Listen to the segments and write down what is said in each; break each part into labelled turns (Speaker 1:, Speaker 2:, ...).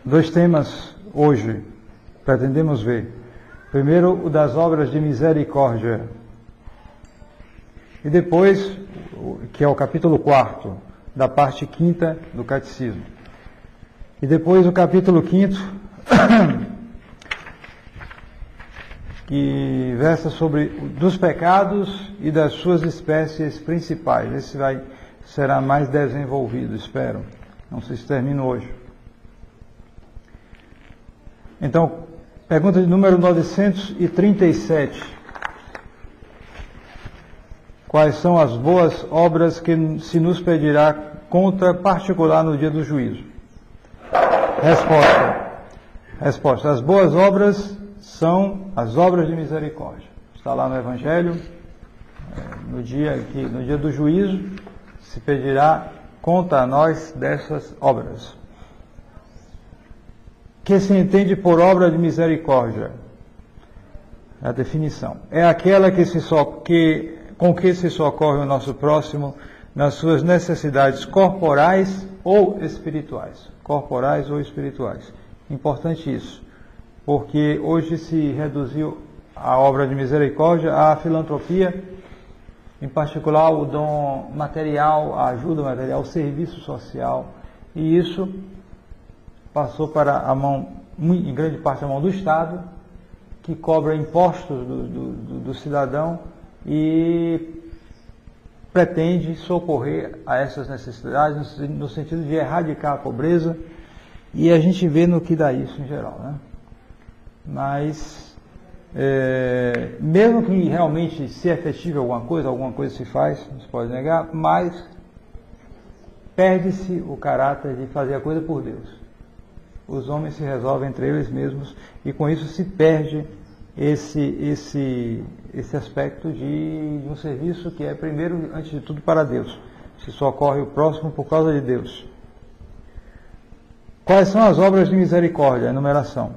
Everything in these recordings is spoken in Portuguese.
Speaker 1: Dois temas hoje pretendemos ver. Primeiro, o das obras de misericórdia. E depois, que é o capítulo 4, da parte 5ª do Catecismo. E depois o capítulo 5º, que versa sobre dos pecados e das suas espécies principais. Esse será mais desenvolvido, espero. Não sei se termino hoje. Então, pergunta de número 937. Quais são as boas obras que se nos pedirá conta particular no dia do juízo? Resposta. As boas obras são as obras de misericórdia. Está lá no Evangelho, no dia do juízo, se pedirá conta a nós dessas obras. O que se entende por obra de misericórdia? A definição. É aquela com que se socorre o nosso próximo nas suas necessidades corporais ou espirituais. Corporais ou espirituais. Importante isso, porque hoje se reduziu a obra de misericórdia à filantropia, em particular o dom material, a ajuda material, o serviço social, e isso passou para a mão, em grande parte a mão do Estado, que cobra impostos do cidadão e pretende socorrer a essas necessidades no sentido de erradicar a pobreza, e a gente vê no que dá isso em geral, né? Mas mesmo que realmente se efetive alguma coisa se faz, não se pode negar, mas perde-se o caráter de fazer a coisa por Deus. Os homens se resolvem entre eles mesmos e com isso se perde esse aspecto de um serviço que é primeiro, antes de tudo, para Deus. Se socorre o próximo por causa de Deus. Quais são as obras de misericórdia? A enumeração.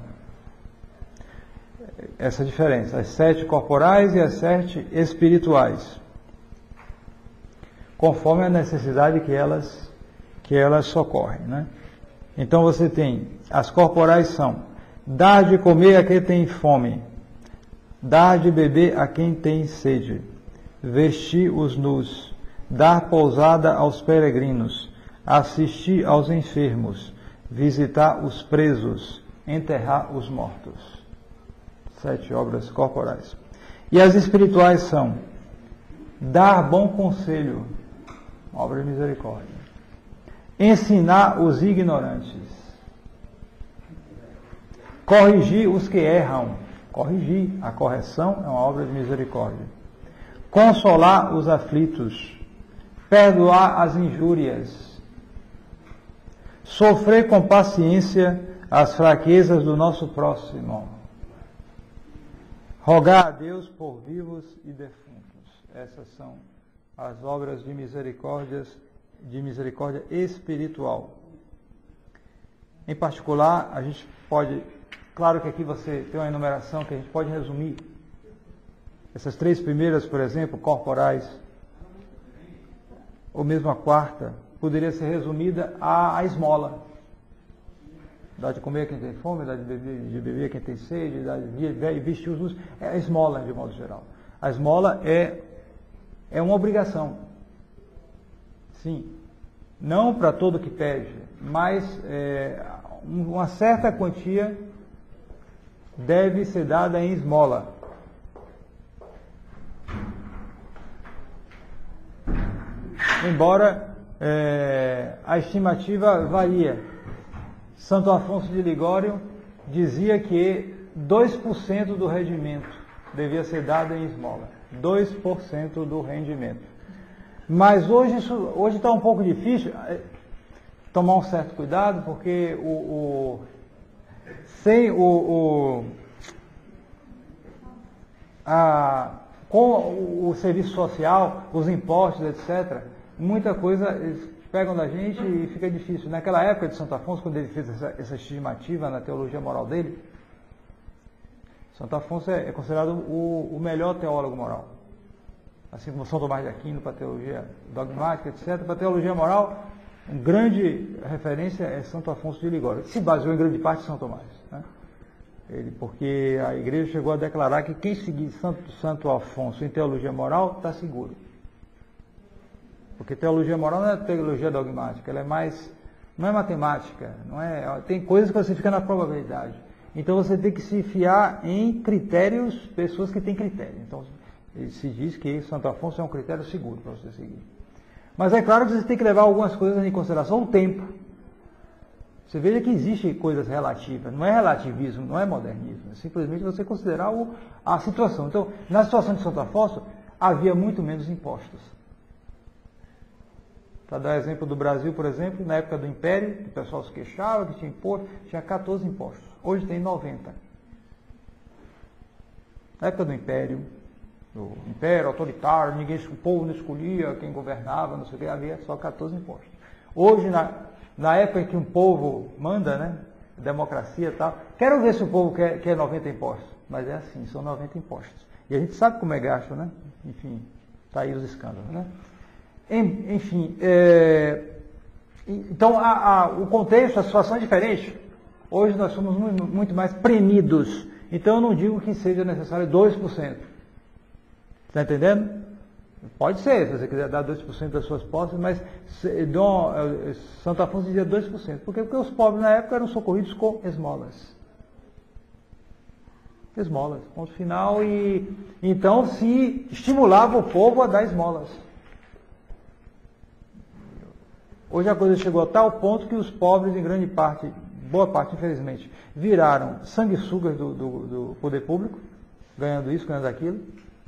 Speaker 1: Essa diferença. As 7 corporais e as 7 espirituais. Conforme a necessidade que elas socorrem, né? Então você tem, as corporais são: dar de comer a quem tem fome, dar de beber a quem tem sede, vestir os nus, dar pousada aos peregrinos, assistir aos enfermos, visitar os presos, enterrar os mortos. 7 obras corporais. E as espirituais são: dar bom conselho, obra de misericórdia, ensinar os ignorantes, corrigir os que erram. Corrigir, a correção é uma obra de misericórdia. Consolar os aflitos, perdoar as injúrias, sofrer com paciência as fraquezas do nosso próximo, rogar a Deus por vivos e defuntos. Essas são as obras de misericórdia espiritual. Em particular, a gente pode, claro que aqui você tem uma enumeração que a gente pode resumir. Essas 3 primeiras, por exemplo, corporais, ou mesmo a 4ª, poderia ser resumida à esmola. Dá de comer a quem tem fome, dá de beber a quem tem sede, dá de vestir os nus. É a esmola, de modo geral. A esmola é uma obrigação. Sim. Não para todo que pede, mas uma certa quantia deve ser dada em esmola. Embora a estimativa varia. Santo Afonso de Ligório dizia que 2% do rendimento devia ser dado em esmola. 2% do rendimento. Mas hoje está um pouco difícil tomar um certo cuidado, porque com o serviço social, os impostos, etc., muita coisa eles pegam da gente e fica difícil. Naquela época de Santo Afonso, quando ele fez essa estimativa na teologia moral dele, Santo Afonso é considerado o melhor teólogo moral. Assim como São Tomás de Aquino para a teologia dogmática, etc. Para a teologia moral, uma grande referência é Santo Afonso de Ligório, que se baseou em grande parte em São Tomás, né? Porque a igreja chegou a declarar que quem seguir Santo Afonso em teologia moral está seguro. Porque teologia moral não é teologia dogmática, ela é mais, não é matemática, tem coisas que você fica na probabilidade. Então você tem que se fiar em critérios, pessoas que têm critério. Então se diz que Santo Afonso é um critério seguro para você seguir. Mas é claro que você tem que levar algumas coisas em consideração, o tempo. Você veja que existem coisas relativas, não é relativismo, não é modernismo, é simplesmente você considerar a situação. Então, na situação de Santo Afonso, havia muito menos impostos. Para dar exemplo do Brasil, por exemplo, na época do Império, o pessoal se queixava que tinha imposto, tinha 14 impostos. Hoje tem 90. Na época do Império autoritário, o povo não escolhia quem governava, não sei o que, havia só 14 impostos. Hoje, na época em que um povo manda, né, democracia e tal, quero ver se o povo quer 90 impostos. Mas é assim, são 90 impostos. E a gente sabe como é gasto, né? Enfim, está aí os escândalos, né? Enfim, então o contexto, a situação é diferente. Hoje nós somos muito mais premidos. Então eu não digo que seja necessário 2%. Está entendendo? Pode ser, se você quiser dar 2% das suas posses, mas Santo Afonso dizia 2%. Por quê? Porque os pobres na época eram socorridos com esmolas. Esmolas, ponto final. E então se estimulava o povo a dar esmolas. Hoje a coisa chegou a tal ponto que os pobres, em grande parte, boa parte, infelizmente, viraram sanguessugas do poder público, ganhando isso, ganhando aquilo.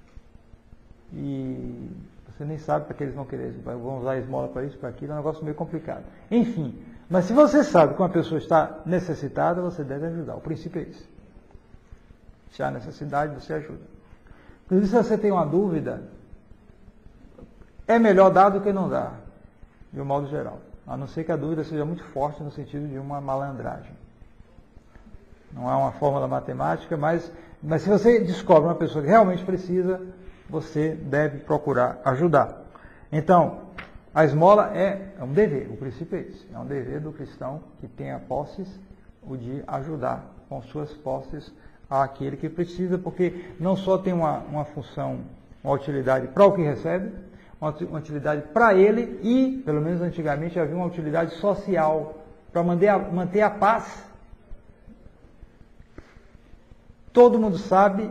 Speaker 1: E você nem sabe para que eles vão querer, vão usar esmola para isso, para aquilo, é um negócio meio complicado. Enfim, mas se você sabe que uma pessoa está necessitada, você deve ajudar. O princípio é esse. Se há necessidade, você ajuda. Inclusive, se você tem uma dúvida, é melhor dar do que não dar, de um modo geral. A não ser que a dúvida seja muito forte no sentido de uma malandragem. Não é uma fórmula matemática, mas se você descobre uma pessoa que realmente precisa, você deve procurar ajudar. Então, a esmola é um dever, o princípio é esse. É um dever do cristão que tenha posses, o de ajudar com suas posses àquele que precisa, porque não só tem uma função, uma utilidade para o que recebe, uma utilidade para ele e, pelo menos antigamente, havia uma utilidade social para manter a paz. Todo mundo sabe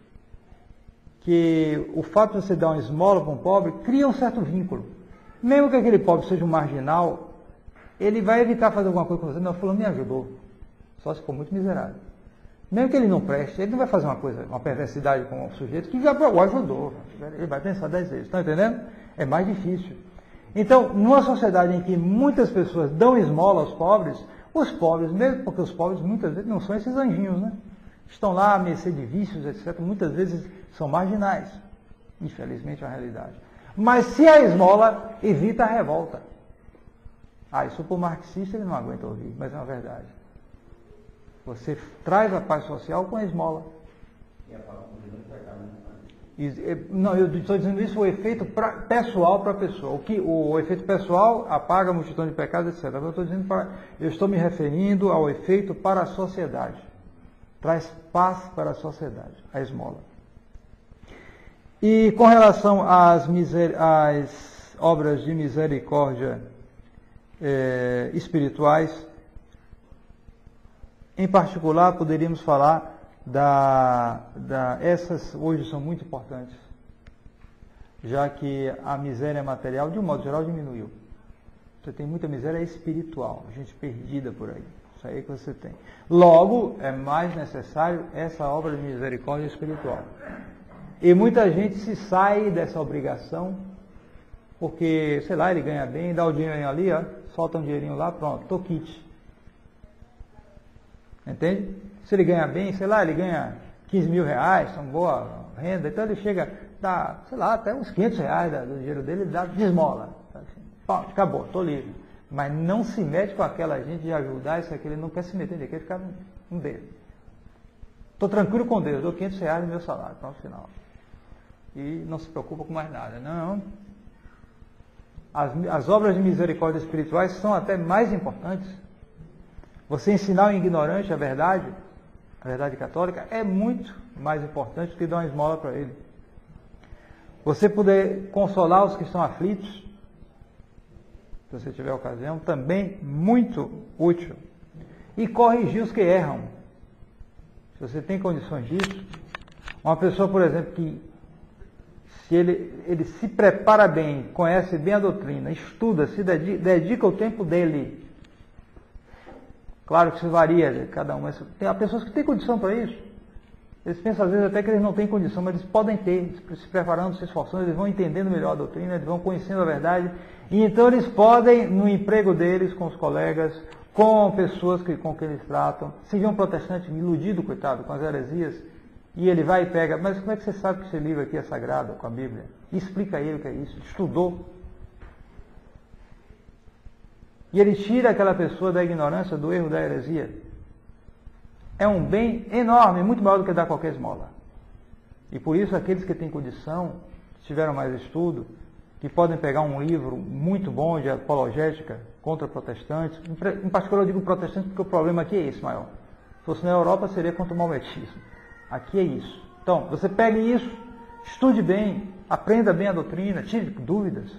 Speaker 1: que o fato de você dar uma esmola para um pobre cria um certo vínculo. Mesmo que aquele pobre seja um marginal, ele vai evitar fazer alguma coisa com você. Não, fulano me ajudou. Só se for muito miserável. Mesmo que ele não preste, ele não vai fazer uma perversidade com o sujeito que já o ajudou. Ele vai pensar 10 vezes. Estão entendendo? É mais difícil. Então, numa sociedade em que muitas pessoas dão esmola aos pobres, os pobres, mesmo porque os pobres muitas vezes não são esses anjinhos, né? Estão lá à mercê de vícios, etc. Muitas vezes são marginais. Infelizmente é a realidade. Mas se a esmola evita a revolta. Isso para o marxista ele não aguenta ouvir, mas é uma verdade. Você traz a paz social com a esmola. E apaga a multidão de pecado, né? Não, eu estou dizendo isso, o efeito pessoal para a pessoa. O efeito pessoal apaga a multidão de pecados, etc. Eu estou me referindo ao efeito para a sociedade. Traz paz para a sociedade, a esmola. E com relação às obras de misericórdia espirituais, em particular, poderíamos falar essas hoje são muito importantes, já que a miséria material, de um modo geral, diminuiu. Você tem muita miséria espiritual, gente perdida por aí. Isso aí que você tem. Logo, é mais necessário essa obra de misericórdia espiritual. E muita gente se sai dessa obrigação, porque, sei lá, ele ganha bem, dá o dinheirinho ali, solta um dinheirinho lá, pronto, tô quite. Entende? Se ele ganha bem, sei lá, ele ganha 15 mil reais, uma boa renda, então ele chega, dá, sei lá, até uns 500 reais do dinheiro dele, ele dá de esmola. Assim, pronto, acabou, tô livre. Mas não se mete com aquela gente de ajudar isso aqui, ele não quer se meter, ele quer ficar no dedo. Estou tranquilo com Deus, dou 500 reais no meu salário, pronto, final. E não se preocupa com mais nada. Não. As obras de misericórdia espirituais são até mais importantes. Você ensinar o ignorante a verdade católica, é muito mais importante do que dar uma esmola para ele. Você poder consolar os que estão aflitos, se você tiver ocasião, também muito útil. E corrigir os que erram. Se você tem condições disso, uma pessoa, por exemplo, que se ele se prepara bem, conhece bem a doutrina, estuda, se dedica o tempo dele. Claro que isso varia de cada um, mas tem pessoas que têm condição para isso. Eles pensam às vezes até que eles não têm condição, mas eles podem ter, se preparando, se esforçando, eles vão entendendo melhor a doutrina, eles vão conhecendo a verdade, e então eles podem, no emprego deles, com os colegas, com pessoas com quem eles tratam, se vê um protestante iludido, coitado, com as heresias, e ele vai e pega, mas como é que você sabe que esse livro aqui é sagrado, com a Bíblia? E explica a ele o que é isso, estudou. E ele tira aquela pessoa da ignorância, do erro, da heresia. É um bem enorme, muito maior do que dar qualquer esmola. E por isso aqueles que têm condição, que tiveram mais estudo, que podem pegar um livro muito bom de apologética contra protestantes, em particular eu digo protestantes porque o problema aqui é esse maior. Se fosse na Europa seria contra o maometismo. Aqui é isso. Então, você pegue isso, estude bem, aprenda bem a doutrina, tire dúvidas,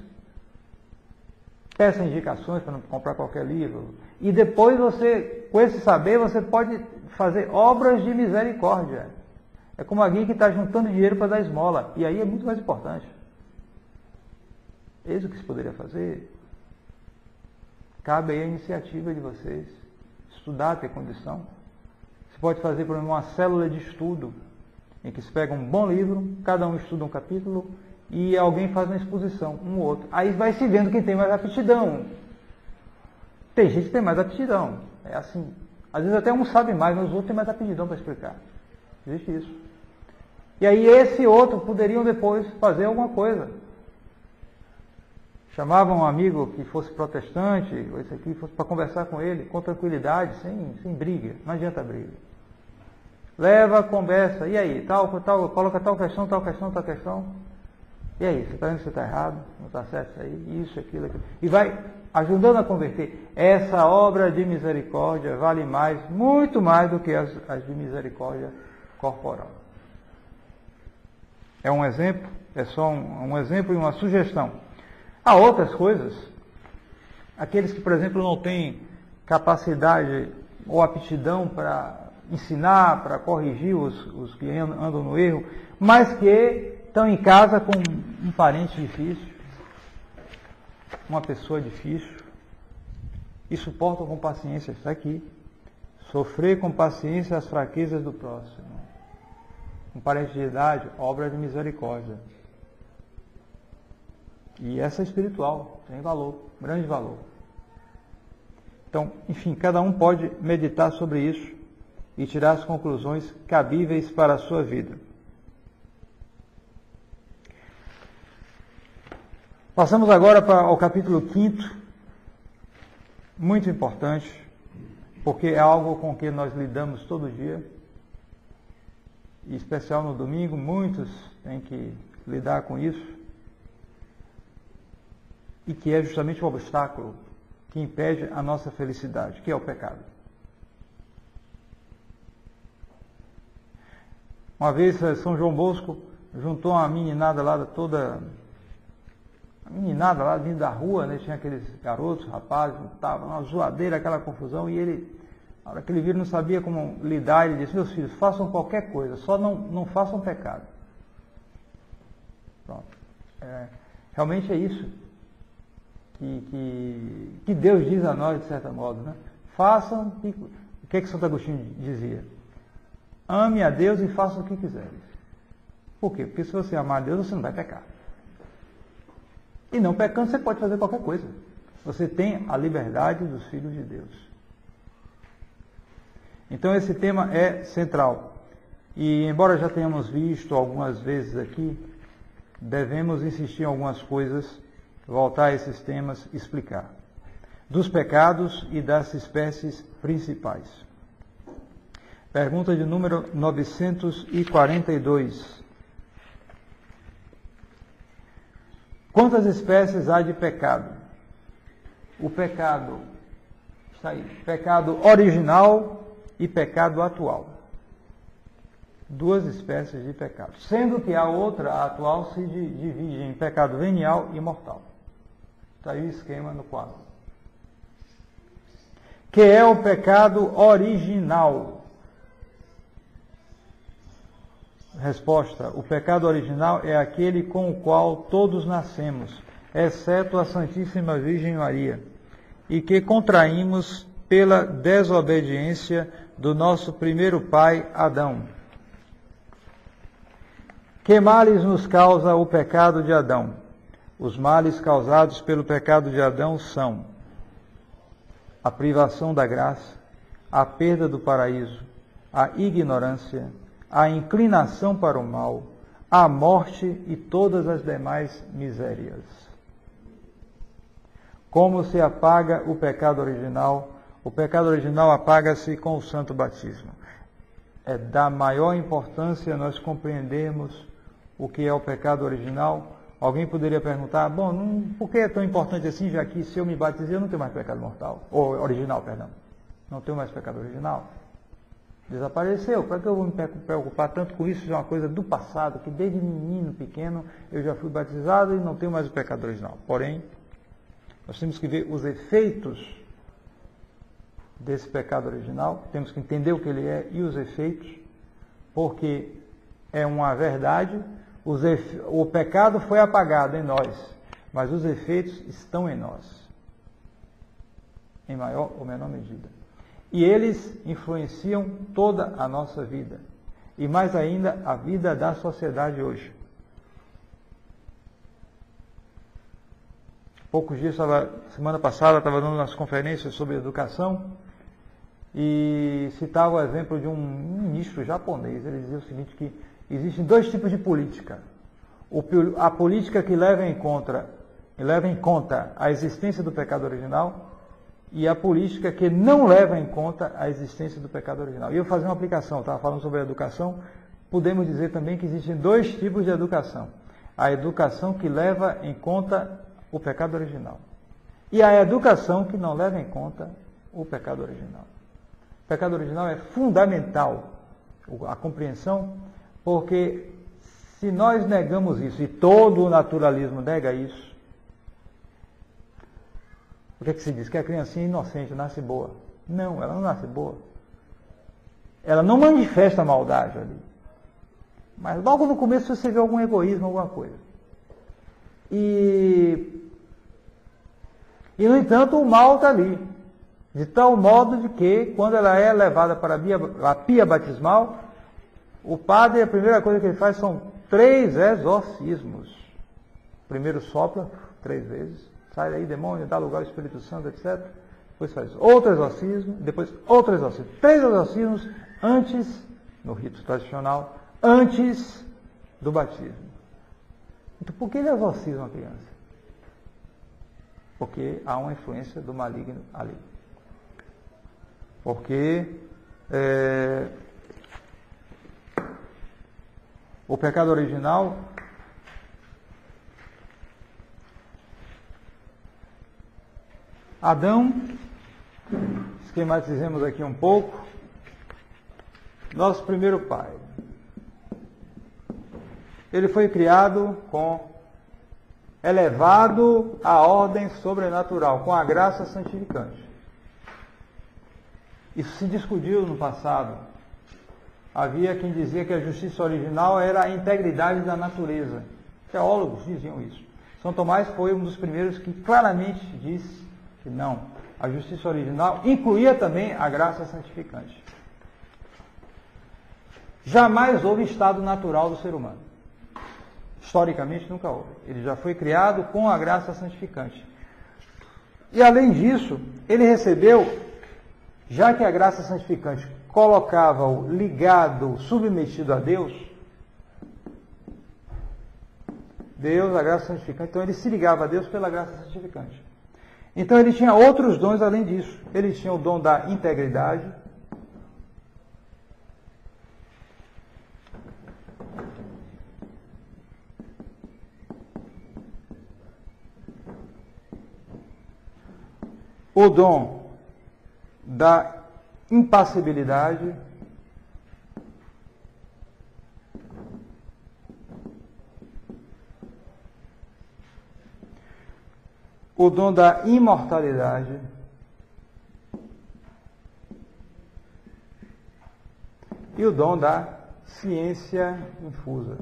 Speaker 1: peça indicações para não comprar qualquer livro. E depois você, com esse saber, você pode fazer obras de misericórdia. É como alguém que está juntando dinheiro para dar esmola. E aí é muito mais importante. Eis o que se poderia fazer. Cabe aí a iniciativa de vocês. Estudar, ter condição. Você pode fazer, por exemplo, uma célula de estudo, em que se pega um bom livro, cada um estuda um capítulo, e alguém faz uma exposição, um ou outro. Aí vai se vendo quem tem mais aptidão. Tem gente que tem mais aptidão. É assim. Às vezes até um sabe mais, mas os outros têm mais aptidão para explicar. Existe isso. E aí esse outro poderiam depois fazer alguma coisa. Chamavam um amigo que fosse protestante, ou esse aqui, fosse para conversar com ele, com tranquilidade, sem briga. Não adianta briga. Leva, conversa, e aí? Coloca tal questão. E aí, você está vendo que você está errado? Não está certo isso aí? Isso, aquilo. E vai ajudando a converter. Essa obra de misericórdia vale mais, muito mais do que as de misericórdia corporal. É um exemplo, é só um exemplo e uma sugestão. Há outras coisas. Aqueles que, por exemplo, não têm capacidade ou aptidão para ensinar, para corrigir os que andam no erro, mas que estão em casa com um parente difícil, uma pessoa difícil, e suportam com paciência, está aqui, sofrer com paciência as fraquezas do próximo. Um parente de idade, obra de misericórdia. E essa é espiritual, tem valor, grande valor. Então, enfim, cada um pode meditar sobre isso e tirar as conclusões cabíveis para a sua vida. Passamos agora ao capítulo 5º, muito importante, porque é algo com que nós lidamos todo dia, e em especial no domingo, muitos têm que lidar com isso, e que é justamente o obstáculo que impede a nossa felicidade, que é o pecado. Uma vez São João Bosco juntou uma meninada lá vindo da rua, né? Tinha aqueles garotos, rapazes, tava uma zoadeira, aquela confusão, e ele, na hora que ele viu, não sabia como lidar, ele disse: meus filhos, façam qualquer coisa, só não façam pecado. Pronto. Realmente é isso que Deus diz a nós, de certo modo, né? Façam, o que Santo Agostinho dizia? Ame a Deus e faça o que quiseres. Por quê? Porque se você amar a Deus, você não vai pecar. E não pecando, você pode fazer qualquer coisa. Você tem a liberdade dos filhos de Deus. Então esse tema é central. E embora já tenhamos visto algumas vezes aqui, devemos insistir em algumas coisas, voltar a esses temas, explicar. Dos pecados e das espécies principais. Pergunta de número 942. Quantas espécies há de pecado? O pecado, está aí, pecado original e pecado atual. Duas espécies de pecado. Sendo que a outra, a atual, se divide em pecado venial e mortal. Está aí o esquema no quadro. Que é o pecado original? Resposta: o pecado original é aquele com o qual todos nascemos, exceto a Santíssima Virgem Maria, e que contraímos pela desobediência do nosso primeiro pai, Adão. Que males nos causa o pecado de Adão? Os males causados pelo pecado de Adão são a privação da graça, a perda do paraíso, a ignorância, a inclinação para o mal, a morte e todas as demais misérias. Como se apaga o pecado original? O pecado original apaga-se com o santo batismo. É da maior importância nós compreendermos o que é o pecado original. Alguém poderia perguntar, bom, por que é tão importante assim, já que se eu me batizei eu não tenho mais pecado mortal, ou original, perdão. Não tenho mais pecado original. Desapareceu. Para que eu vou me preocupar tanto com isso? Isso é uma coisa do passado, que desde menino pequeno eu já fui batizado e não tenho mais o pecado original. Porém, nós temos que ver os efeitos desse pecado original, temos que entender o que ele é e os efeitos, porque é uma verdade, o pecado foi apagado em nós, mas os efeitos estão em nós, em maior ou menor medida. E eles influenciam toda a nossa vida, e mais ainda a vida da sociedade hoje. Poucos dias, semana passada, estava dando umas conferências sobre educação e citava o exemplo de um ministro japonês. Ele dizia o seguinte, que existem dois tipos de política. A política que leva em conta a existência do pecado original e a política que não leva em conta a existência do pecado original. E eu fazia uma aplicação, estava falando sobre a educação, podemos dizer também que existem dois tipos de educação. A educação que leva em conta o pecado original. E a educação que não leva em conta o pecado original. O pecado original é fundamental, a compreensão, porque se nós negamos isso, e todo o naturalismo nega isso, o que é que se diz? Que a criancinha inocente nasce boa. Não, ela não nasce boa. Ela não manifesta maldade ali. Mas logo no começo você vê algum egoísmo, alguma coisa. E no entanto, o mal está ali. De tal modo de que, quando ela é levada para a pia batismal, o padre, a primeira coisa que ele faz são 3 exorcismos. Primeiro sopra 3 vezes, sai daí demônio, dá lugar ao Espírito Santo, etc. Depois faz outro exorcismo, depois outro exorcismo. 3 exorcismos antes, no rito tradicional, antes do batismo. Então, por que ele exorciza uma criança? Porque há uma influência do maligno ali. Porque o pecado original Adão, esquematizemos aqui um pouco, nosso primeiro pai. Ele foi criado elevado à ordem sobrenatural, com a graça santificante. Isso se discutiu no passado. Havia quem dizia que a justiça original era a integridade da natureza. Teólogos diziam isso. São Tomás foi um dos primeiros que claramente disse que não. A justiça original incluía também a graça santificante. Jamais houve estado natural do ser humano. Historicamente nunca houve. Ele já foi criado com a graça santificante. E além disso, ele recebeu, já que a graça santificante colocava-o ligado, submetido a Deus, a graça santificante, então ele se ligava a Deus pela graça santificante. Então ele tinha outros dons além disso. Ele tinha o dom da integridade, o dom da impassibilidade, o dom da imortalidade e o dom da ciência infusa.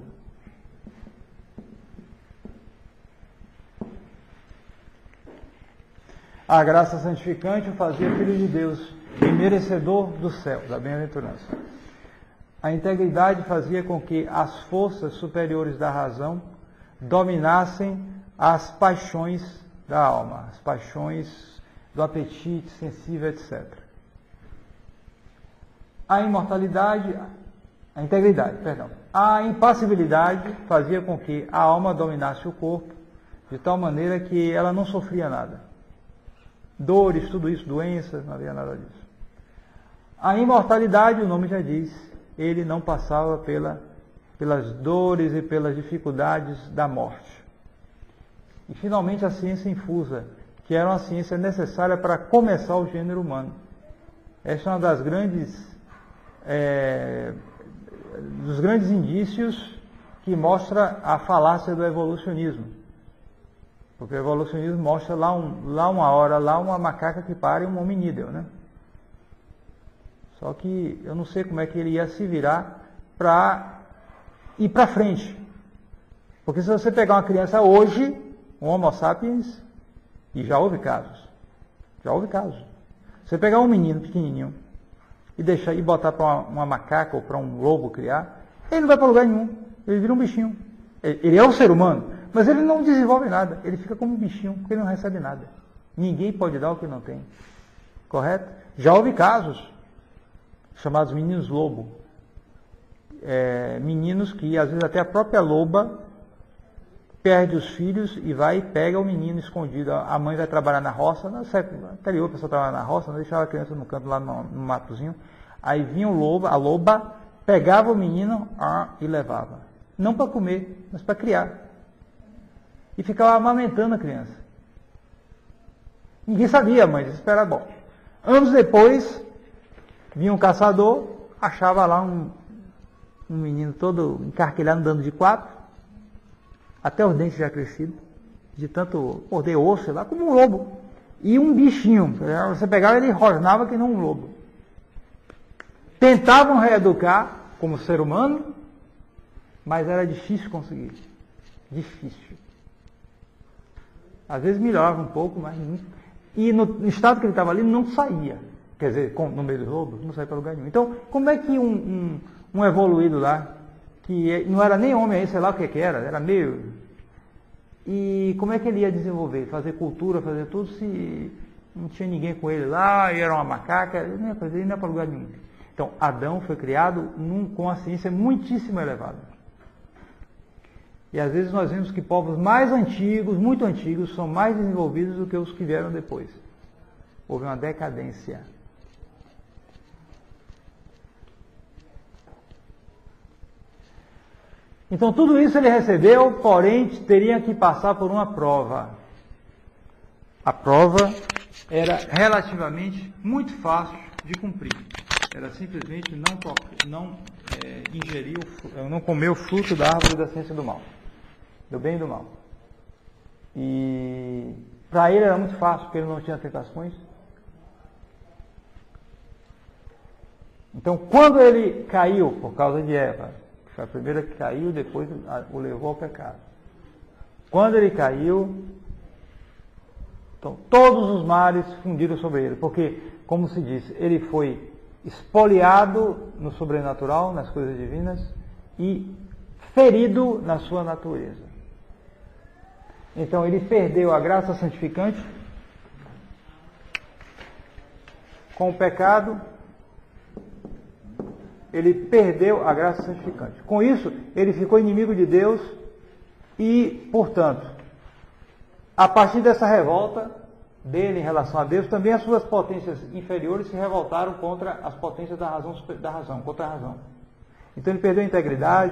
Speaker 1: A graça santificante o fazia filho de Deus e merecedor do céu, da bem-aventurança. A integridade fazia com que as forças superiores da razão dominassem as paixões da alma, as paixões do apetite sensível, etc. A impassibilidade fazia com que a alma dominasse o corpo de tal maneira que ela não sofria nada. Dores, tudo isso, doenças, não havia nada disso. A imortalidade, o nome já diz, ele não passava pelas dores e pelas dificuldades da morte. E finalmente a ciência infusa, que era uma ciência necessária para começar o gênero humano. Esta é uma das dos grandes indícios que mostra a falácia do evolucionismo. Porque o evolucionismo mostra lá uma macaca que para e um hominídeo, né? Só que eu não sei como é que ele ia se virar para ir para frente. Porque se você pegar uma criança hoje, um Homo sapiens, e já houve casos. Você pegar um menino pequenininho e botar para uma macaca ou para um lobo criar, ele não vai para lugar nenhum. Ele vira um bichinho. Ele é um ser humano, mas ele não desenvolve nada. Ele fica como um bichinho, porque ele não recebe nada. Ninguém pode dar o que não tem. Correto? Já houve casos chamados meninos lobo. Meninos que, às vezes, até a própria loba perde os filhos e vai e pega o menino escondido. A mãe vai trabalhar na roça, no século anterior, a pessoa trabalhava na roça, não deixava a criança no canto lá no matozinho. Aí vinha a loba, pegava o menino e levava. Não para comer, mas para criar. E ficava amamentando a criança. Ninguém sabia, a mãe desesperada. Bom, anos depois, vinha um caçador, achava lá um menino todo encarquilhado, andando de quatro, até os dentes já crescidos, de tanto morder osso lá, como um lobo. E um bichinho, você pegava ele rosnava que não um lobo. Tentavam reeducar como ser humano, mas era difícil conseguir. Difícil. Às vezes melhorava um pouco, mas não. E no estado que ele estava ali, não saía. Quer dizer, no meio dos lobos, não saía para lugar nenhum. Então, como é que um evoluído lá, que não era nem homem aí, sei lá o que era meio... E como é que ele ia desenvolver? Fazer cultura, fazer tudo, se não tinha ninguém com ele lá, e era uma macaca, ele não ia fazer, ele não ia para lugar nenhum. Então, Adão foi criado com a ciência muitíssimo elevada. E às vezes nós vemos que povos mais antigos, muito antigos, são mais desenvolvidos do que os que vieram depois. Houve uma decadência. Então tudo isso ele recebeu, porém teria que passar por uma prova. A prova era relativamente muito fácil de cumprir. Era simplesmente não comer o fruto da árvore da ciência do mal, do bem e do mal. E para ele era muito fácil, porque ele não tinha tentações. Então, quando ele caiu, por causa de Eva, que foi a primeira que caiu, depois o levou ao pecado. Quando ele caiu, então, todos os males fundiram sobre ele, porque, como se diz, ele foi espoliado no sobrenatural, nas coisas divinas, e ferido na sua natureza. Então ele perdeu a graça santificante com o pecado, ele perdeu a graça santificante. Com isso, ele ficou inimigo de Deus e, portanto, a partir dessa revolta dele em relação a Deus, também as suas potências inferiores se revoltaram contra as potências da razão, contra a razão. Então ele perdeu a integridade,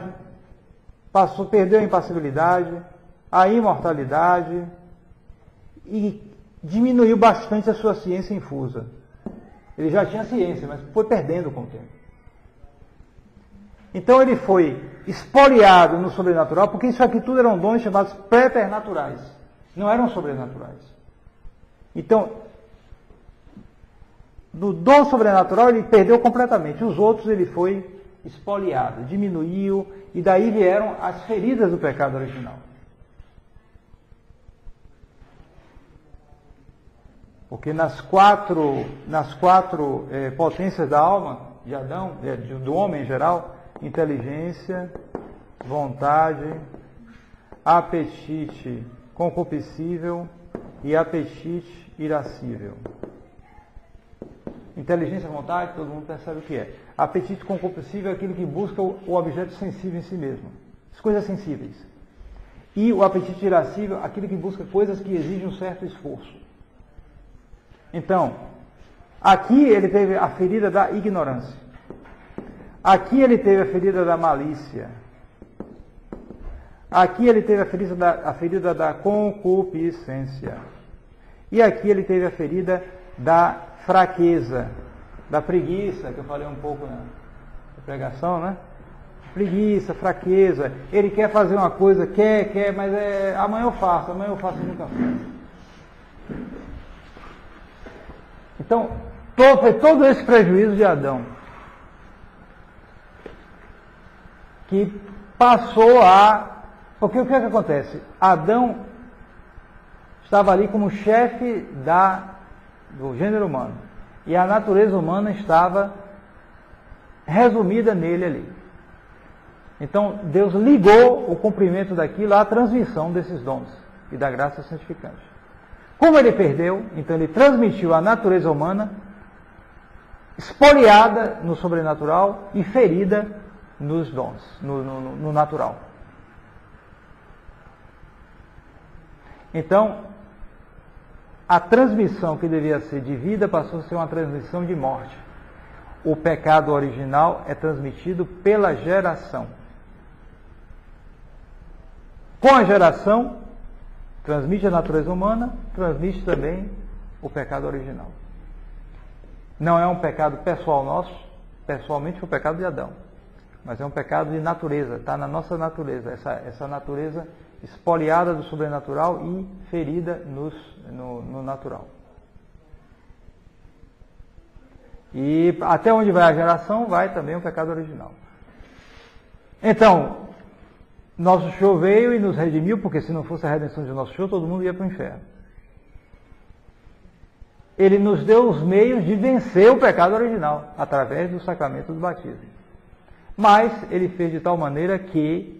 Speaker 1: perdeu a impassibilidade, a imortalidade e diminuiu bastante a sua ciência infusa. Ele já tinha ciência, mas foi perdendo com o tempo. Então ele foi espoliado no sobrenatural, porque isso aqui tudo eram dons chamados preternaturais. Não eram sobrenaturais. Então, no dom sobrenatural ele perdeu completamente. Os outros ele foi espoliado, diminuiu, e daí vieram as feridas do pecado original. Porque nas quatro potências da alma, de Adão, do homem em geral, inteligência, vontade, apetite concupiscível e apetite irascível. Inteligência, vontade, todo mundo percebe o que é. Apetite concupiscível é aquilo que busca o objeto sensível em si mesmo, as coisas sensíveis. E o apetite irascível, aquilo que busca coisas que exigem um certo esforço. Então, aqui ele teve a ferida da ignorância. Aqui ele teve a ferida da malícia. Aqui ele teve a ferida da concupiscência. E aqui ele teve a ferida da fraqueza, da preguiça, que eu falei um pouco na pregação, né? Preguiça, fraqueza. Ele quer fazer uma coisa, quer, mas amanhã eu faço e nunca faço. Então, foi todo esse prejuízo de Adão que passou a... Porque o que é que acontece? Adão estava ali como chefe do gênero humano. E a natureza humana estava resumida nele ali. Então, Deus ligou o cumprimento daquilo à transmissão desses dons e da graça santificante. Como ele perdeu, então ele transmitiu a natureza humana espoliada no sobrenatural e ferida nos dons, no natural. Então, a transmissão que devia ser de vida passou a ser uma transmissão de morte. O pecado original é transmitido pela geração. Com a geração, transmite a natureza humana, transmite também o pecado original. Não é um pecado pessoal nosso, pessoalmente foi o pecado de Adão, mas é um pecado de natureza, está na nossa natureza, essa natureza espoliada do sobrenatural e ferida no natural. E até onde vai a geração, vai também o pecado original. Então, nosso Senhor veio e nos redimiu, porque se não fosse a redenção de nosso Senhor, todo mundo ia para o inferno. Ele nos deu os meios de vencer o pecado original, através do sacramento do batismo. Mas ele fez de tal maneira que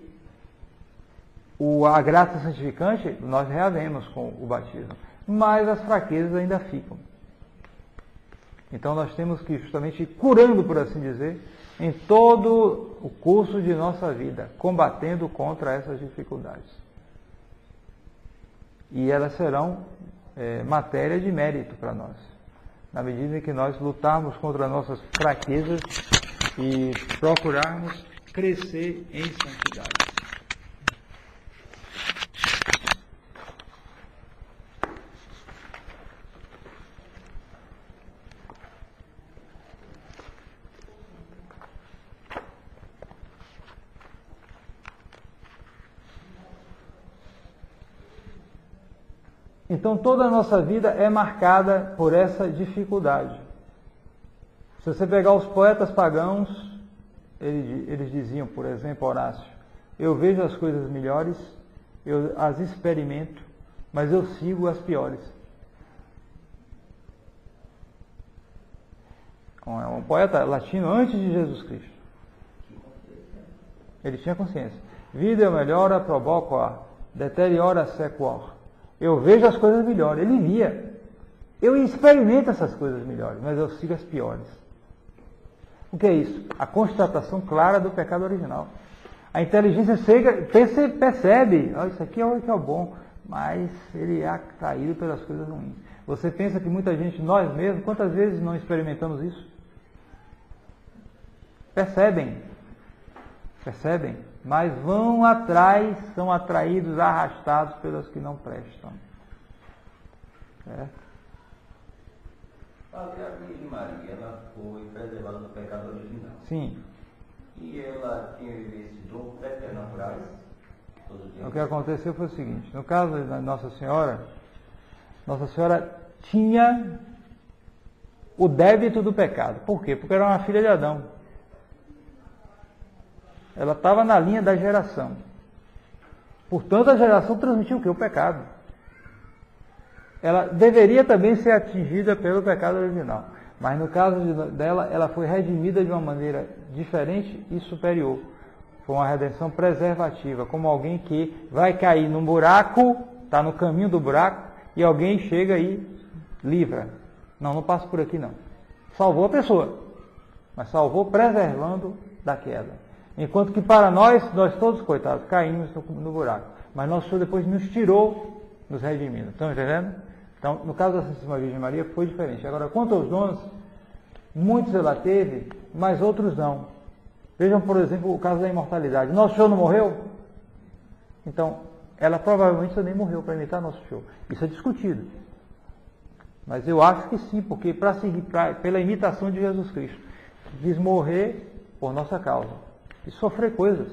Speaker 1: a graça santificante nós reavemos com o batismo, mas as fraquezas ainda ficam. Então nós temos que justamente ir curando, por assim dizer, em todo o curso de nossa vida, combatendo contra essas dificuldades. E elas serão matéria de mérito para nós, na medida em que nós lutarmos contra nossas fraquezas e procurarmos crescer em santidade. Então toda a nossa vida é marcada por essa dificuldade. Se você pegar os poetas pagãos, eles diziam, por exemplo, Horácio, eu vejo as coisas melhores, eu as experimento, mas eu sigo as piores. Um poeta latino antes de Jesus Cristo. Ele tinha consciência. Vida melhora provoca, deteriora sequor. Eu vejo as coisas melhores. Ele via. Eu experimento essas coisas melhores, mas eu sigo as piores. O que é isso? A constatação clara do pecado original. A inteligência percebe, isso aqui é o que é o bom, mas ele é atraído pelas coisas ruins. Você pensa que muita gente, nós mesmos, quantas vezes não experimentamos isso? Percebem, mas vão atrás, são atraídos, arrastados pelas que não prestam.
Speaker 2: Padre, a Virgem Maria, ela foi preservada do pecado original.
Speaker 1: Sim.
Speaker 2: E ela tinha esses dons preternaturais?
Speaker 1: O que aconteceu foi o seguinte, no caso da Nossa Senhora tinha o débito do pecado. Por quê? Porque era uma filha de Adão. Ela estava na linha da geração. Portanto, a geração transmitiu o quê? O pecado. Ela deveria também ser atingida pelo pecado original. Mas no caso dela, ela foi redimida de uma maneira diferente e superior. Foi uma redenção preservativa, como alguém que vai cair num buraco, está no caminho do buraco, e alguém chega e livra. Não passa por aqui não. Salvou a pessoa, mas salvou preservando da queda. Enquanto que para nós todos, coitados, caímos no buraco. Mas nosso Senhor depois nos tirou, nos redimindo. Estão entendendo? Então, no caso da Santíssima Virgem Maria, foi diferente. Agora, quanto aos dons, muitos ela teve, mas outros não. Vejam, por exemplo, o caso da imortalidade. Nosso Senhor não morreu? Então, ela provavelmente também morreu para imitar Nosso Senhor. Isso é discutido. Mas eu acho que sim, porque pela imitação de Jesus Cristo, quis morrer por nossa causa. E sofrer coisas.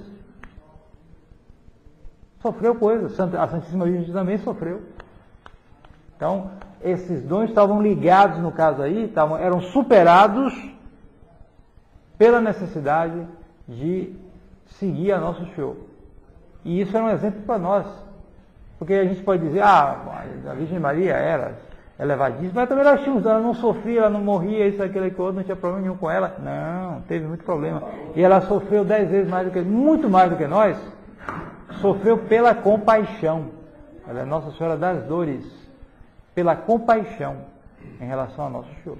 Speaker 1: Sofreu coisas. A Santíssima Virgem também sofreu. Então, esses dons estavam ligados, no caso aí, eram superados pela necessidade de seguir a Nosso Senhor. E isso era um exemplo para nós. Porque a gente pode dizer, a Virgem Maria era elevadíssima, mas também ela não sofria, ela não morria, isso, aquilo, aquilo outro, não tinha problema nenhum com ela. Não, teve muito problema. E ela sofreu 10 vezes mais muito mais do que nós, sofreu pela compaixão. Ela é Nossa Senhora das Dores, pela compaixão em relação a Nosso Senhor.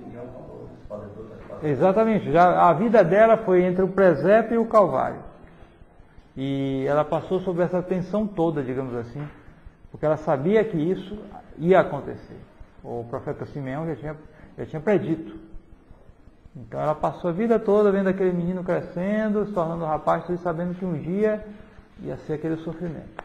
Speaker 1: Exatamente, a vida dela foi entre o presépio e o Calvário. E ela passou sobre essa tensão toda, digamos assim, porque ela sabia que isso ia acontecer. O profeta Simeão já tinha predito. Então ela passou a vida toda vendo aquele menino crescendo, se tornando um rapaz, sabendo que um dia ia ser aquele sofrimento.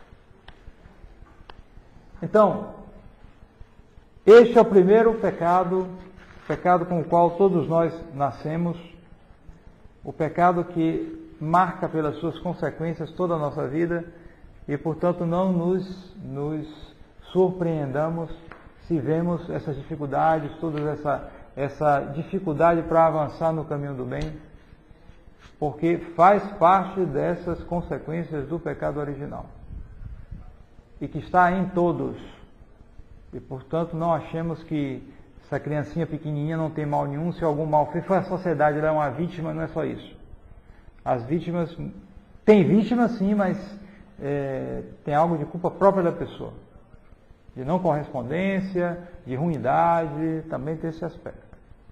Speaker 1: Então, este é o primeiro pecado com o qual todos nós nascemos, o pecado que marca pelas suas consequências toda a nossa vida e, portanto, não nos surpreendamos se vemos essas dificuldades, toda essa dificuldade para avançar no caminho do bem, porque faz parte dessas consequências do pecado original e que está em todos. E, portanto, não achemos que essa criancinha pequenininha não tem mal nenhum, se algum mal fez, foi a sociedade, ela é uma vítima, não é só isso. As vítimas, tem vítimas sim, mas tem algo de culpa própria da pessoa. De não correspondência, de ruindade, também tem esse aspecto.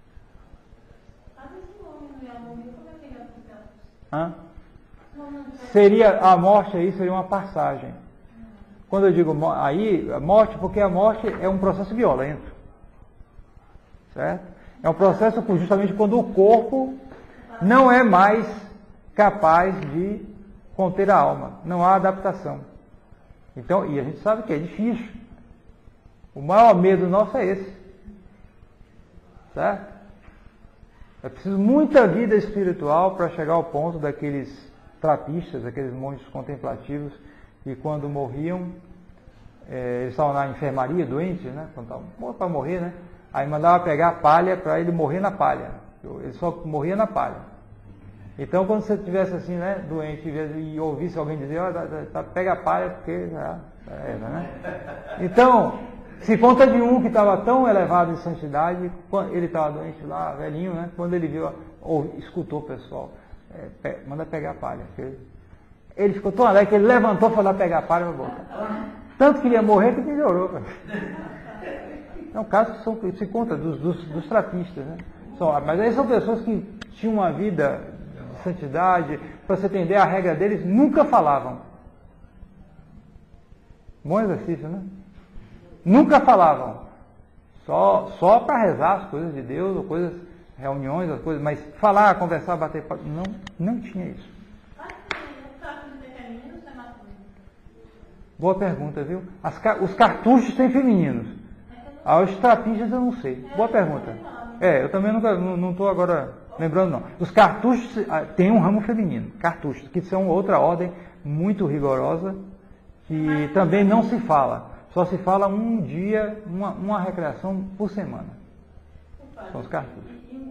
Speaker 1: A morte aí seria uma passagem. Quando eu digo aí, a morte, porque a morte é um processo violento. Certo? É um processo justamente quando o corpo não é mais capaz de conter a alma. Não há adaptação. Então, e a gente sabe que é difícil. O maior medo nosso é esse. Certo? É preciso muita vida espiritual para chegar ao ponto daqueles trapistas, daqueles monges contemplativos, que quando morriam, eles estavam na enfermaria, doentes, né? Quando estavam para morrer, né? Aí mandava pegar a palha para ele morrer na palha. Ele só morria na palha. Então, quando você estivesse assim, né, doente, e ouvisse alguém dizer, pega a palha, porque já era, né? Então, se conta de um que estava tão elevado em santidade, ele estava doente lá, velhinho, né? Quando ele viu, escutou o pessoal, manda pegar a palha. Ele ficou tão alegre que ele levantou e foi lá pegar a palha e vai voltar. Tanto que ele ia morrer que melhorou. É um caso que se conta dos trapistas, né? Mas aí são pessoas que tinham uma vida de santidade, para você entender a regra deles, nunca falavam. Bom exercício, né? Nunca falavam. Só para rezar as coisas de Deus, ou coisas, reuniões, as coisas, mas falar, conversar, bater papo, não tinha isso. Boa pergunta, viu? Os cartuchos têm femininos. Os trapistas eu não sei. Boa pergunta. Eu também não estou agora lembrando, não. Os cartuchos, tem um ramo feminino, cartuchos, que são outra ordem muito rigorosa, que também não se fala. Só se fala um dia, uma recreação por semana. São os cartuchos.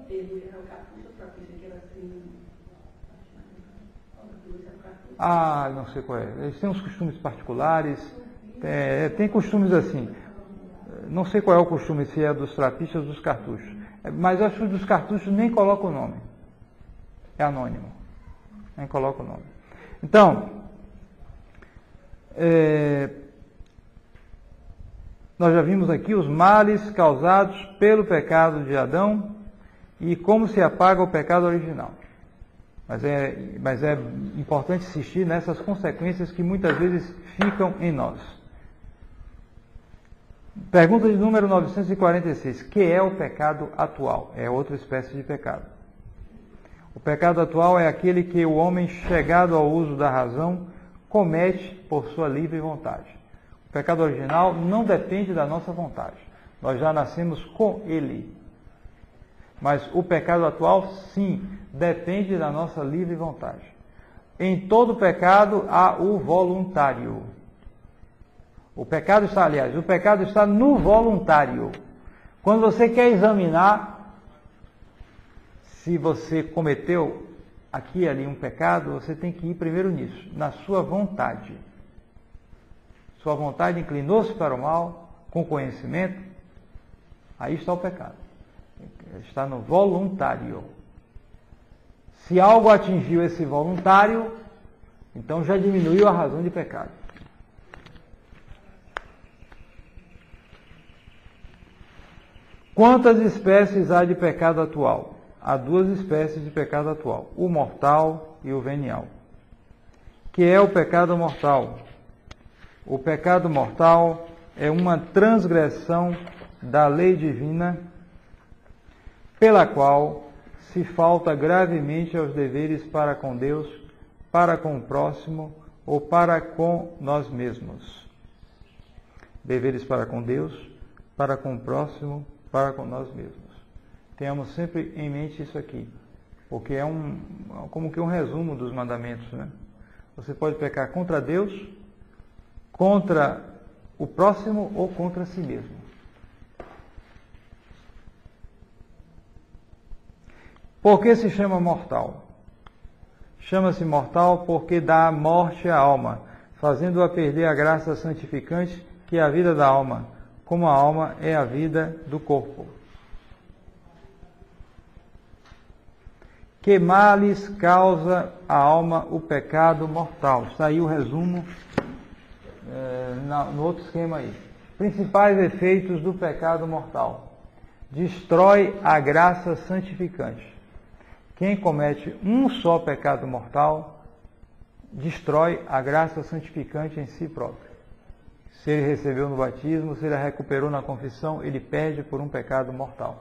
Speaker 1: Não sei qual é. Eles têm uns costumes particulares, tem costumes assim. Não sei qual é o costume, se é dos trapistas ou dos cartuchos. Mas eu acho que dos cartuchos nem coloca o nome. É anônimo. Nem coloca o nome. Então, nós já vimos aqui os males causados pelo pecado de Adão e como se apaga o pecado original. Mas é importante insistir nessas consequências que muitas vezes ficam em nós. Pergunta de número 946. Que é o pecado atual? É outra espécie de pecado. O pecado atual é aquele que o homem, chegado ao uso da razão, comete por sua livre vontade. O pecado original não depende da nossa vontade. Nós já nascemos com ele. Mas o pecado atual, sim, depende da nossa livre vontade. Em todo pecado há o voluntário. O pecado está no voluntário. Quando você quer examinar se você cometeu aqui e ali um pecado, você tem que ir primeiro nisso, na sua vontade. Sua vontade inclinou-se para o mal, com conhecimento, aí está o pecado. Está no voluntário. Se algo atingiu esse voluntário, então já diminuiu a razão de pecado. Quantas espécies há de pecado atual? Há duas espécies de pecado atual, o mortal e o venial. Que é o pecado mortal? O pecado mortal é uma transgressão da lei divina pela qual se falta gravemente aos deveres para com Deus, para com o próximo ou para com nós mesmos. Deveres para com Deus, para com o próximo, para com nós mesmos. Tenhamos sempre em mente isso aqui, porque é como que um resumo dos mandamentos, né? Você pode pecar contra Deus, contra o próximo ou contra si mesmo. Por que se chama mortal? Chama-se mortal porque dá morte à alma, fazendo-a perder a graça santificante que é a vida da alma, como a alma é a vida do corpo. Que males causa a alma o pecado mortal? Está aí o resumo no outro esquema aí. Principais efeitos do pecado mortal. Destrói a graça santificante. Quem comete um só pecado mortal, destrói a graça santificante em si próprio. Se ele recebeu no batismo, se ele a recuperou na confissão, ele perde por um pecado mortal.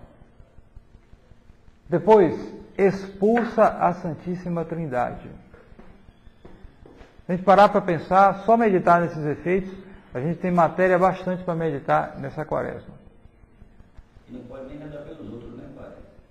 Speaker 1: Depois, expulsa a Santíssima Trindade. Se a gente parar para pensar, só meditar nesses efeitos, a gente tem matéria bastante para meditar nessa quaresma.
Speaker 2: E não pode nem andar pelos outros, né, pai?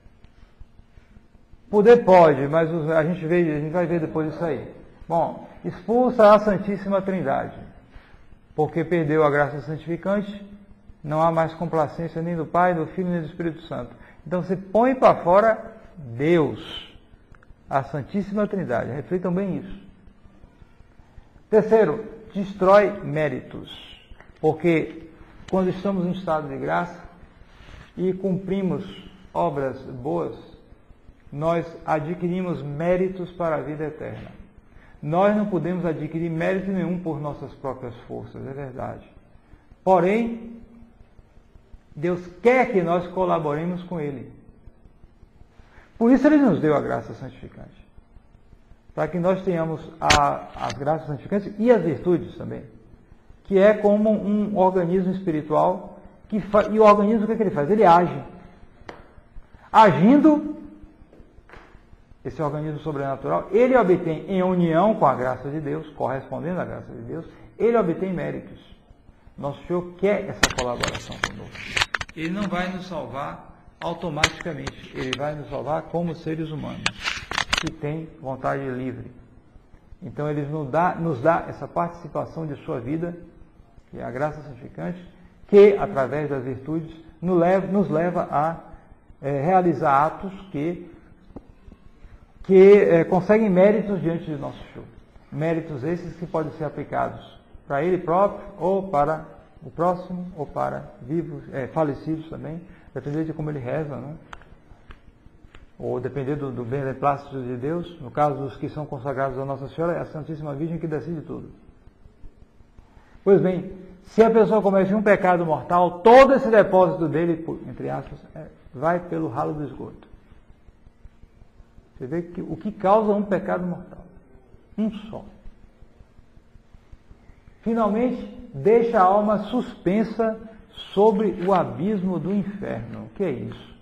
Speaker 1: Poder pode, mas a gente vai ver depois isso aí. Bom, expulsa a Santíssima Trindade, porque perdeu a graça santificante, não há mais complacência nem do Pai, do Filho, nem do Espírito Santo. Então você põe para fora Deus, a Santíssima Trindade. Reflitam bem isso. Terceiro, destrói méritos, porque quando estamos em estado de graça e cumprimos obras boas, nós adquirimos méritos para a vida eterna. Nós não podemos adquirir mérito nenhum por nossas próprias forças, é verdade. Porém, Deus quer que nós colaboremos com Ele. Por isso Ele nos deu a graça santificante. Para que nós tenhamos as graças santificantes e as virtudes também. Que é como um organismo espiritual. E o organismo, o que ele faz? Ele age. Agindo, esse organismo sobrenatural, ele obtém, em união com a graça de Deus, correspondendo à graça de Deus, ele obtém méritos. Nosso Senhor quer essa colaboração conosco. Ele não vai nos salvar automaticamente. Ele vai nos salvar como seres humanos, que têm vontade livre. Então, Ele nos dá essa participação de sua vida, que é a graça santificante, que, através das virtudes, nos leva a realizar atos que conseguem méritos diante de nosso Senhor. Méritos esses que podem ser aplicados para Ele próprio, ou para o próximo, ou para vivos, falecidos também, dependendo de como ele reza, né? Ou depender do beneplácito de Deus. No caso dos que são consagrados a Nossa Senhora, é a Santíssima Virgem que decide tudo. Pois bem, se a pessoa comete um pecado mortal, todo esse depósito dele, entre aspas, vai pelo ralo do esgoto. Você vê que o que causa um pecado mortal? Um só. Finalmente, deixa a alma suspensa sobre o abismo do inferno. O que é isso?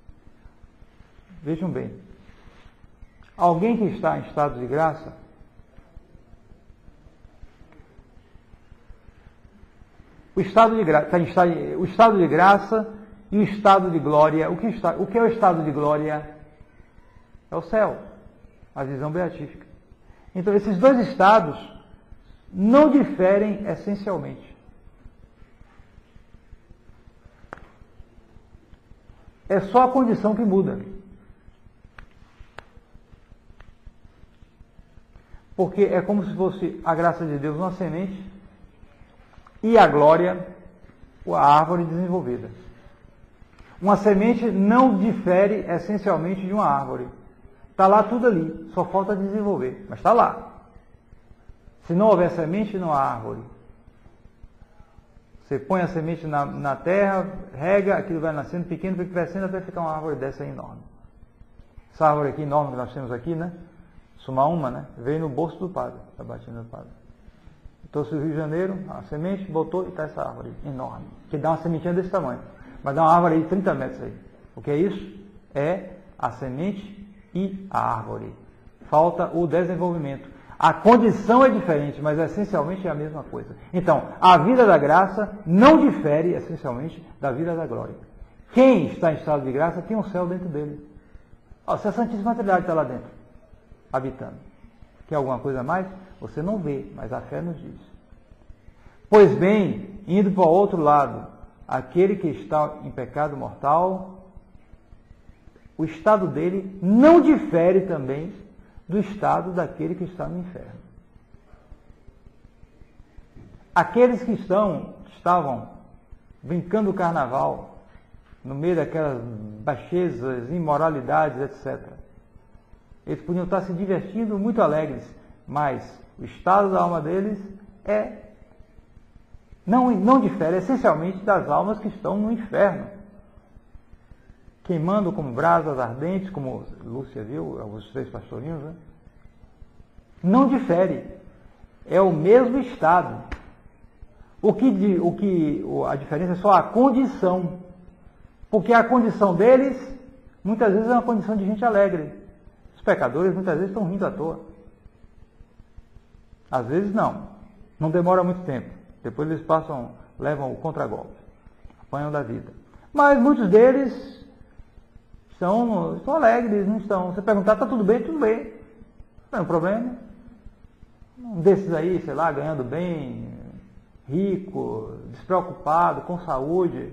Speaker 1: Vejam bem. Alguém que está em estado de graça, o estado de graça e o estado de glória. O que é o estado de glória? É o céu, a visão beatífica. Então, esses dois estados não diferem essencialmente. É só a condição que muda. Porque é como se fosse a graça de Deus uma semente e a glória, a árvore desenvolvida. Uma semente não difere essencialmente de uma árvore. Está lá tudo ali, só falta desenvolver, mas está lá. Se não houver semente, não há árvore. Você põe a semente na terra, rega, aquilo vai nascendo pequeno, vai crescendo até ficar uma árvore dessa enorme. Essa árvore aqui enorme que nós temos aqui, né? Sumaúma, né? Veio no bolso do padre, da batina do padre. Trouxe o Rio de Janeiro, a semente, botou e está essa árvore enorme, que dá uma sementinha desse tamanho. Mas dá uma árvore aí de 30 metros aí. O que é isso? É a semente e a árvore. Falta o desenvolvimento. A condição é diferente, mas essencialmente é a mesma coisa. Então, a vida da graça não difere essencialmente da vida da glória. Quem está em estado de graça tem um céu dentro dele. Se a Santíssima Trindade está lá dentro, habitando. Quer alguma coisa a mais? Você não vê, mas a fé nos diz. Pois bem, indo para o outro lado, aquele que está em pecado mortal, o estado dele não difere também do estado daquele que está no inferno. Aqueles que estavam brincando o carnaval, no meio daquelas baixezas, imoralidades, etc. Eles podiam estar se divertindo muito alegres, mas o estado da alma deles não difere essencialmente das almas que estão no inferno, queimando como brasas ardentes, como Lúcia viu, os 3 pastorinhos, né? Não difere. É o mesmo estado. A diferença é só a condição. Porque a condição deles, muitas vezes, é uma condição de gente alegre. Os pecadores, muitas vezes, estão rindo à toa. Às vezes, não. Não demora muito tempo. Depois eles levam o contragolpe. Apanham da vida. Mas muitos deles estão alegres, não estão. Você perguntar, está tudo bem? Tudo bem. Não tem problema. Um desses aí, sei lá, ganhando bem, rico, despreocupado, com saúde.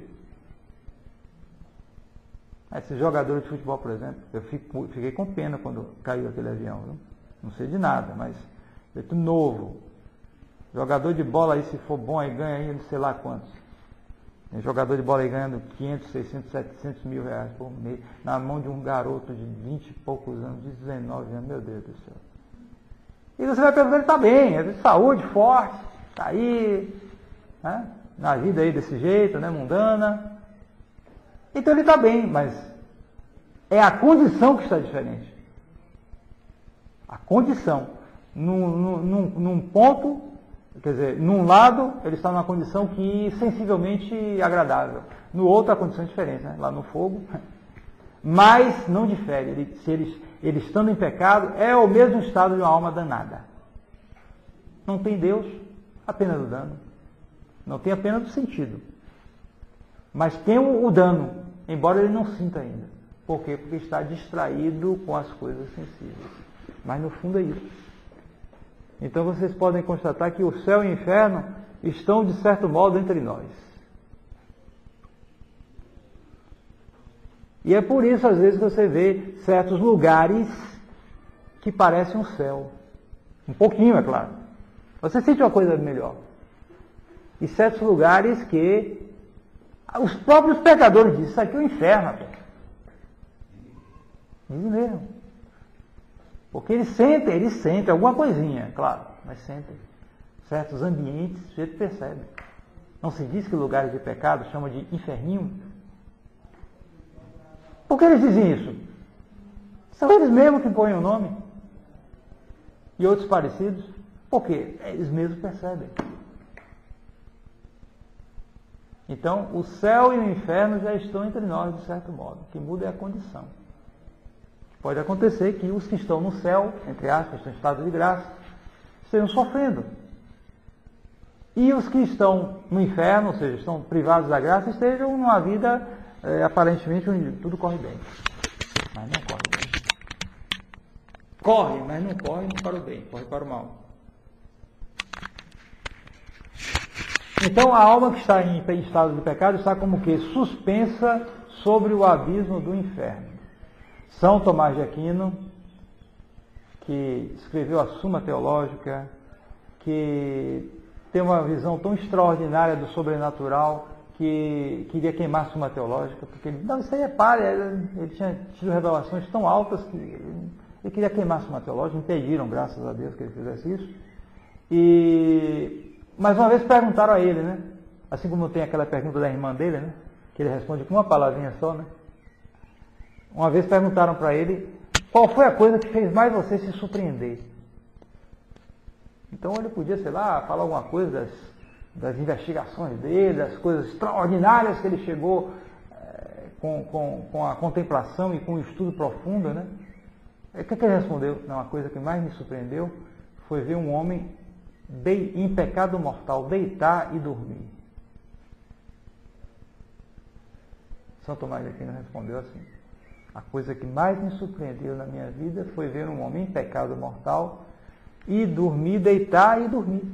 Speaker 1: Esses jogadores de futebol, por exemplo, eu fiquei com pena quando caiu aquele avião. Viu? Não sei de nada, mas é tudo novo. Jogador de bola aí, se for bom, aí ganha aí, não sei lá quantos. Tem jogador de bola aí ganhando 500, 600, 700 mil reais por mês, na mão de um garoto de 20 e poucos anos, de 19 anos, meu Deus do céu. E você vai perguntar, ele está bem, é de saúde, forte, está aí, né? Na vida aí desse jeito, né, mundana. Então ele está bem, mas é a condição que está diferente. A condição. Num ponto, quer dizer, num lado ele está numa condição que sensivelmente agradável. No outro a condição é diferente, né? Lá no fogo. Mas não difere. Ele estando em pecado, é o mesmo estado de uma alma danada. Não tem Deus, apenas o dano. Não tem a pena do sentido. Mas tem o dano, embora ele não sinta ainda. Por quê? Porque está distraído com as coisas sensíveis. Mas no fundo é isso. Então vocês podem constatar que o céu e o inferno estão, de certo modo, entre nós. E é por isso, às vezes, que você vê certos lugares que parecem um céu. Um pouquinho, é claro. Você sente uma coisa melhor. E certos lugares que os próprios pecadores dizem, isso aqui é o inferno, rapaz. Dizem mesmo. Porque eles sentem alguma coisinha, claro, mas sentem. Certos ambientes, o sujeito percebe. Não se diz que lugares de pecado chama de inferninho? Por que eles dizem isso? São eles mesmos que põem o nome. E outros parecidos. Por quê? Eles mesmos percebem. Então, o céu e o inferno já estão entre nós, de certo modo. O que muda é a condição. Pode acontecer que os que estão no céu, entre aspas, estão em estado de graça, estejam sofrendo. E os que estão no inferno, ou seja, estão privados da graça, estejam numa vida, aparentemente, onde tudo corre bem. Mas não corre bem. Corre, mas não corre para o bem, corre para o mal. Então, a alma que está em estado de pecado está como que suspensa sobre o abismo do inferno. São Tomás de Aquino, que escreveu a Suma Teológica, que tem uma visão tão extraordinária do sobrenatural, que queria queimar a Suma Teológica, porque ele, não, isso aí é palha, ele tinha tido revelações tão altas que ele queria queimar a Suma Teológica, impediram, graças a Deus, que ele fizesse isso. Mas uma vez perguntaram a ele, né? Assim como tem aquela pergunta da irmã dele, né? Que ele responde com uma palavrinha só, né? Uma vez perguntaram para ele qual foi a coisa que fez mais você se surpreender. Então ele podia, sei lá, falar alguma coisa das investigações dele, das coisas extraordinárias que ele chegou com a contemplação e com o estudo profundo, né? O que ele respondeu? Não, a coisa que mais me surpreendeu foi ver um homem em pecado mortal deitar e dormir. São Tomás de Aquino respondeu assim: a coisa que mais me surpreendeu na minha vida foi ver um homem em pecado mortal e dormir, deitar e dormir.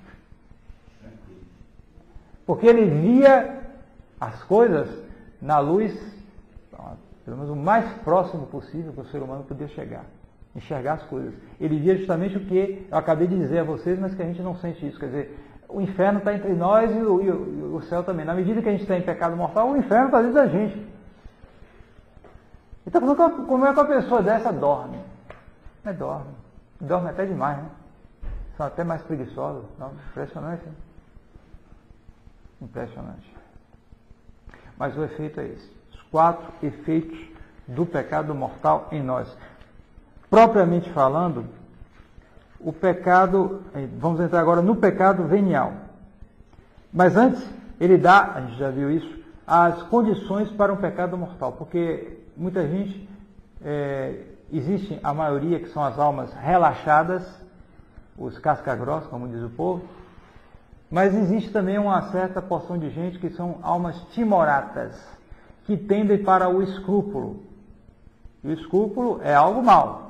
Speaker 1: Porque ele via as coisas na luz, pelo menos o mais próximo possível que o ser humano podia chegar. Enxergar as coisas. Ele via justamente o que eu acabei de dizer a vocês, mas que a gente não sente isso. Quer dizer, o inferno está entre nós e o céu também. Na medida que a gente está em pecado mortal, o inferno está dentro da gente. Então, como é que uma pessoa dessa dorme? Não dorme. Dorme até demais, né? São até mais preguiçosos. Não, impressionante, né? Impressionante. Mas o efeito é esse. Os 4 efeitos do pecado mortal em nós. Propriamente falando, o pecado, vamos entrar agora no pecado venial. Mas antes, ele dá, a gente já viu isso, as condições para um pecado mortal. Porque muita gente, existe a maioria que são as almas relaxadas, os casca-grossa, como diz o povo, mas existe também uma certa porção de gente que são almas timoratas, que tendem para o escrúpulo. E o escrúpulo é algo mau.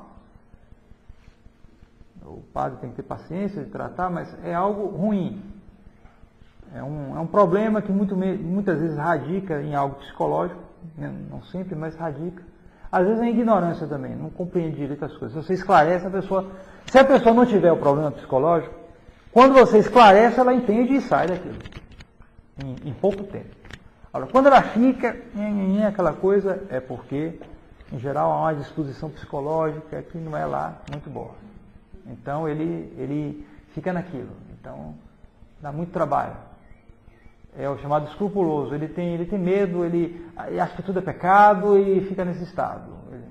Speaker 1: O padre tem que ter paciência de tratar, mas é algo ruim. É um problema que muitas vezes radica em algo psicológico, não sempre, mas radica. Às vezes é ignorância também, não compreende direito as coisas. Você esclarece a pessoa. Se a pessoa não tiver o problema psicológico, quando você esclarece, ela entende e sai daquilo. Em pouco tempo. Agora, quando ela fica, aquela coisa, é porque, em geral, há uma disposição psicológica que não é lá muito boa. Então, ele fica naquilo. Então, dá muito trabalho. É o chamado escrupuloso. Ele tem medo, ele acha que tudo é pecado e fica nesse estado.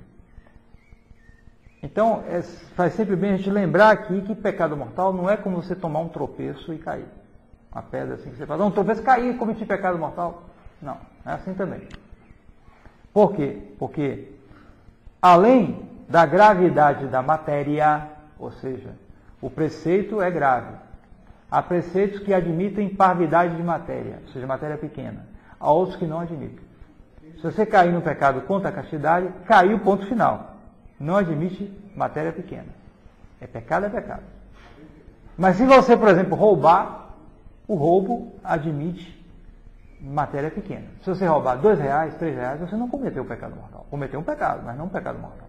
Speaker 1: Então, faz sempre bem a gente lembrar aqui que pecado mortal não é como você tomar um tropeço e cair. Uma pedra assim que você faz, um tropeço, cair e cometi pecado mortal. Não, é assim também. Por quê? Porque, além da gravidade da matéria, ou seja, o preceito é grave. Há preceitos que admitem parvidade de matéria, ou seja, matéria pequena. Há outros que não admitem. Se você cair no pecado contra a castidade, caiu, ponto final. Não admite matéria pequena. É pecado, é pecado. Mas se você, por exemplo, roubar, o roubo admite matéria pequena. Se você roubar R$2, R$3, você não cometeu o pecado mortal. Cometeu um pecado, mas não um pecado mortal.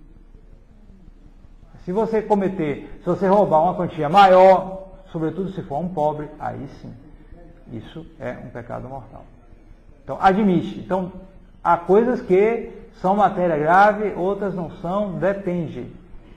Speaker 1: Se você roubar uma quantia maior, sobretudo se for um pobre, aí sim, isso é um pecado mortal. Então, admite. Então, há coisas que são matéria grave, outras não são, depende.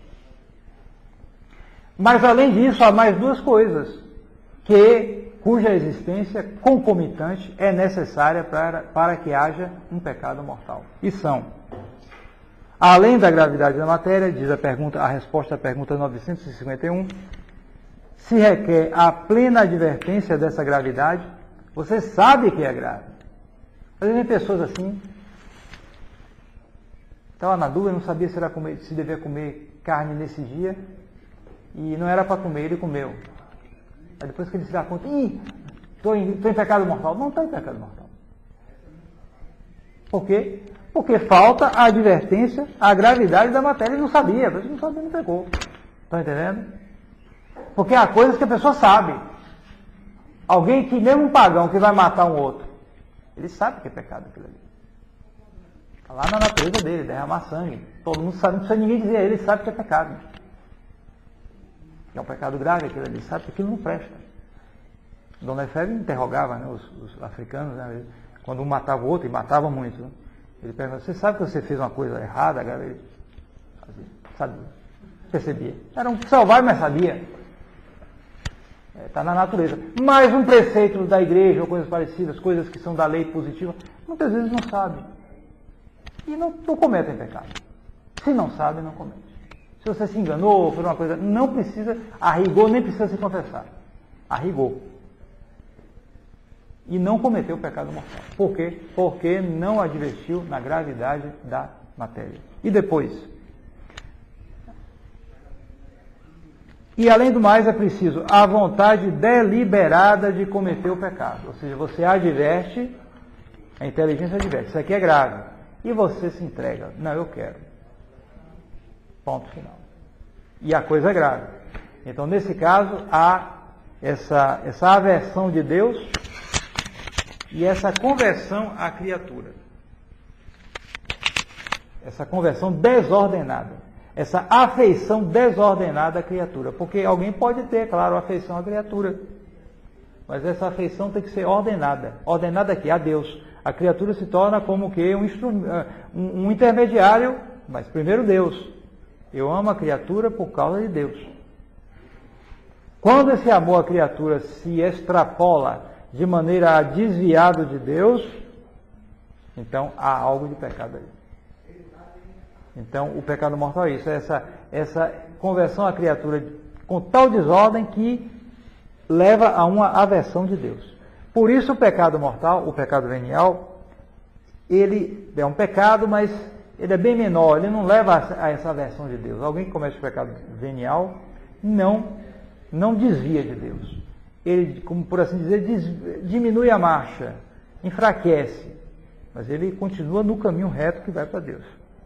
Speaker 1: Mas, além disso, há mais duas coisas cuja existência concomitante é necessária para que haja um pecado mortal. E são, além da gravidade da matéria, diz a resposta à pergunta 951, se requer a plena advertência dessa gravidade. Você sabe que é grave. Às vezes tem pessoas assim, estava na dúvida, não sabia se devia comer carne nesse dia, e não era para comer, ele comeu. Aí depois que ele se dá conta, estou em pecado mortal. Não está em pecado mortal. Por quê? Porque falta a advertência, a gravidade da matéria. Ele não sabia, mas não sabia, não pegou. Estão entendendo? Porque há coisas que a pessoa sabe. Alguém que, mesmo um pagão que vai matar um outro, ele sabe que é pecado aquilo ali. Está lá na natureza dele, derramar sangue. Todo mundo sabe, não precisa ninguém dizer a ele, sabe que é pecado. Que é um pecado grave aquilo ali, sabe que aquilo não presta. Dona Efélia interrogava, né, os africanos, né, quando um matava o outro, e matava muito. Né? Ele perguntava, você sabe que você fez uma coisa errada? Ele sabia, percebia. Era um selvagem, mas sabia. Está na natureza. Mas um preceito da igreja, ou coisas parecidas, coisas que são da lei positiva, muitas vezes não sabe. E não cometem pecado. Se não sabe, não comete. Se você se enganou, ou foi uma coisa, não precisa, a rigor, nem precisa se confessar. A rigor. E não cometeu o pecado mortal. Por quê? Porque não advertiu na gravidade da matéria. E depois? E além do mais, é preciso a vontade deliberada de cometer o pecado. Ou seja, você adverte, a inteligência adverte, isso aqui é grave. E você se entrega. Não, eu quero. Ponto final. E a coisa é grave. Então, nesse caso, há essa aversão de Deus e essa conversão à criatura. Essa conversão desordenada. Essa afeição desordenada à criatura. Porque alguém pode ter, claro, afeição à criatura. Mas essa afeição tem que ser ordenada. Ordenada aqui, a Deus. A criatura se torna como que um intermediário, mas primeiro Deus. Eu amo a criatura por causa de Deus. Quando esse amor à criatura se extrapola de maneira a desviado de Deus, então há algo de pecado aí. Então o pecado mortal é isso, é essa conversão à criatura com tal desordem que leva a uma aversão de Deus. Por isso o pecado mortal, o pecado venial, ele é um pecado, mas ele é bem menor, ele não leva a essa aversão de Deus. Alguém que comete o pecado venial não desvia de Deus. Ele, como por assim dizer, diminui a marcha, enfraquece, mas ele continua no caminho reto que vai para Deus.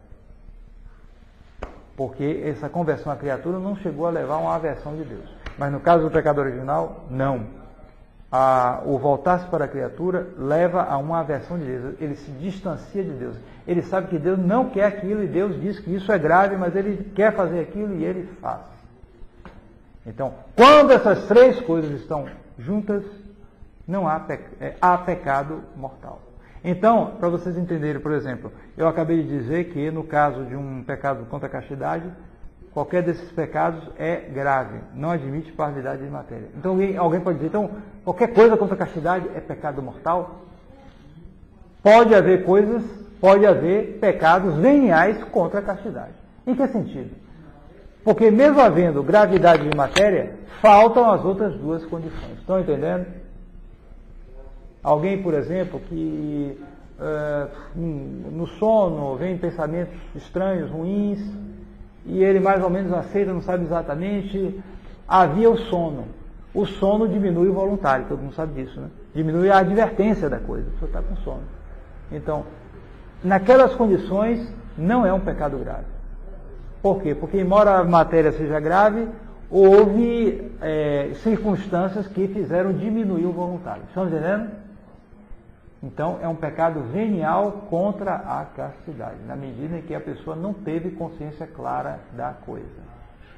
Speaker 1: Porque essa conversão à criatura não chegou a levar a uma aversão de Deus. Mas no caso do pecado original, não. O voltar-se para a criatura leva a uma aversão de Deus. Ele se distancia de Deus. Ele sabe que Deus não quer aquilo e Deus diz que isso é grave, mas ele quer fazer aquilo e ele faz. Então, quando essas três coisas estão juntas, não há pecado mortal. Então, para vocês entenderem, por exemplo, eu acabei de dizer que no caso de um pecado contra a castidade, qualquer desses pecados é grave, não admite parvidade de matéria. Então alguém pode dizer, então, qualquer coisa contra a castidade é pecado mortal? Pode haver pecados veniais contra a castidade. Em que sentido? Porque mesmo havendo gravidade de matéria, faltam as outras duas condições. Estão entendendo? Alguém, por exemplo, que no sono vem pensamentos estranhos, ruins, e ele mais ou menos aceita, não sabe exatamente, havia o sono. O sono diminui o voluntário, todo mundo sabe disso, né? Diminui a advertência da coisa, a pessoa está com sono. Então, naquelas condições, não é um pecado grave. Por quê? Porque, embora a matéria seja grave, houve circunstâncias que fizeram diminuir o voluntário. Estão entendendo? Então, é um pecado venial contra a castidade, na medida em que a pessoa não teve consciência clara da coisa.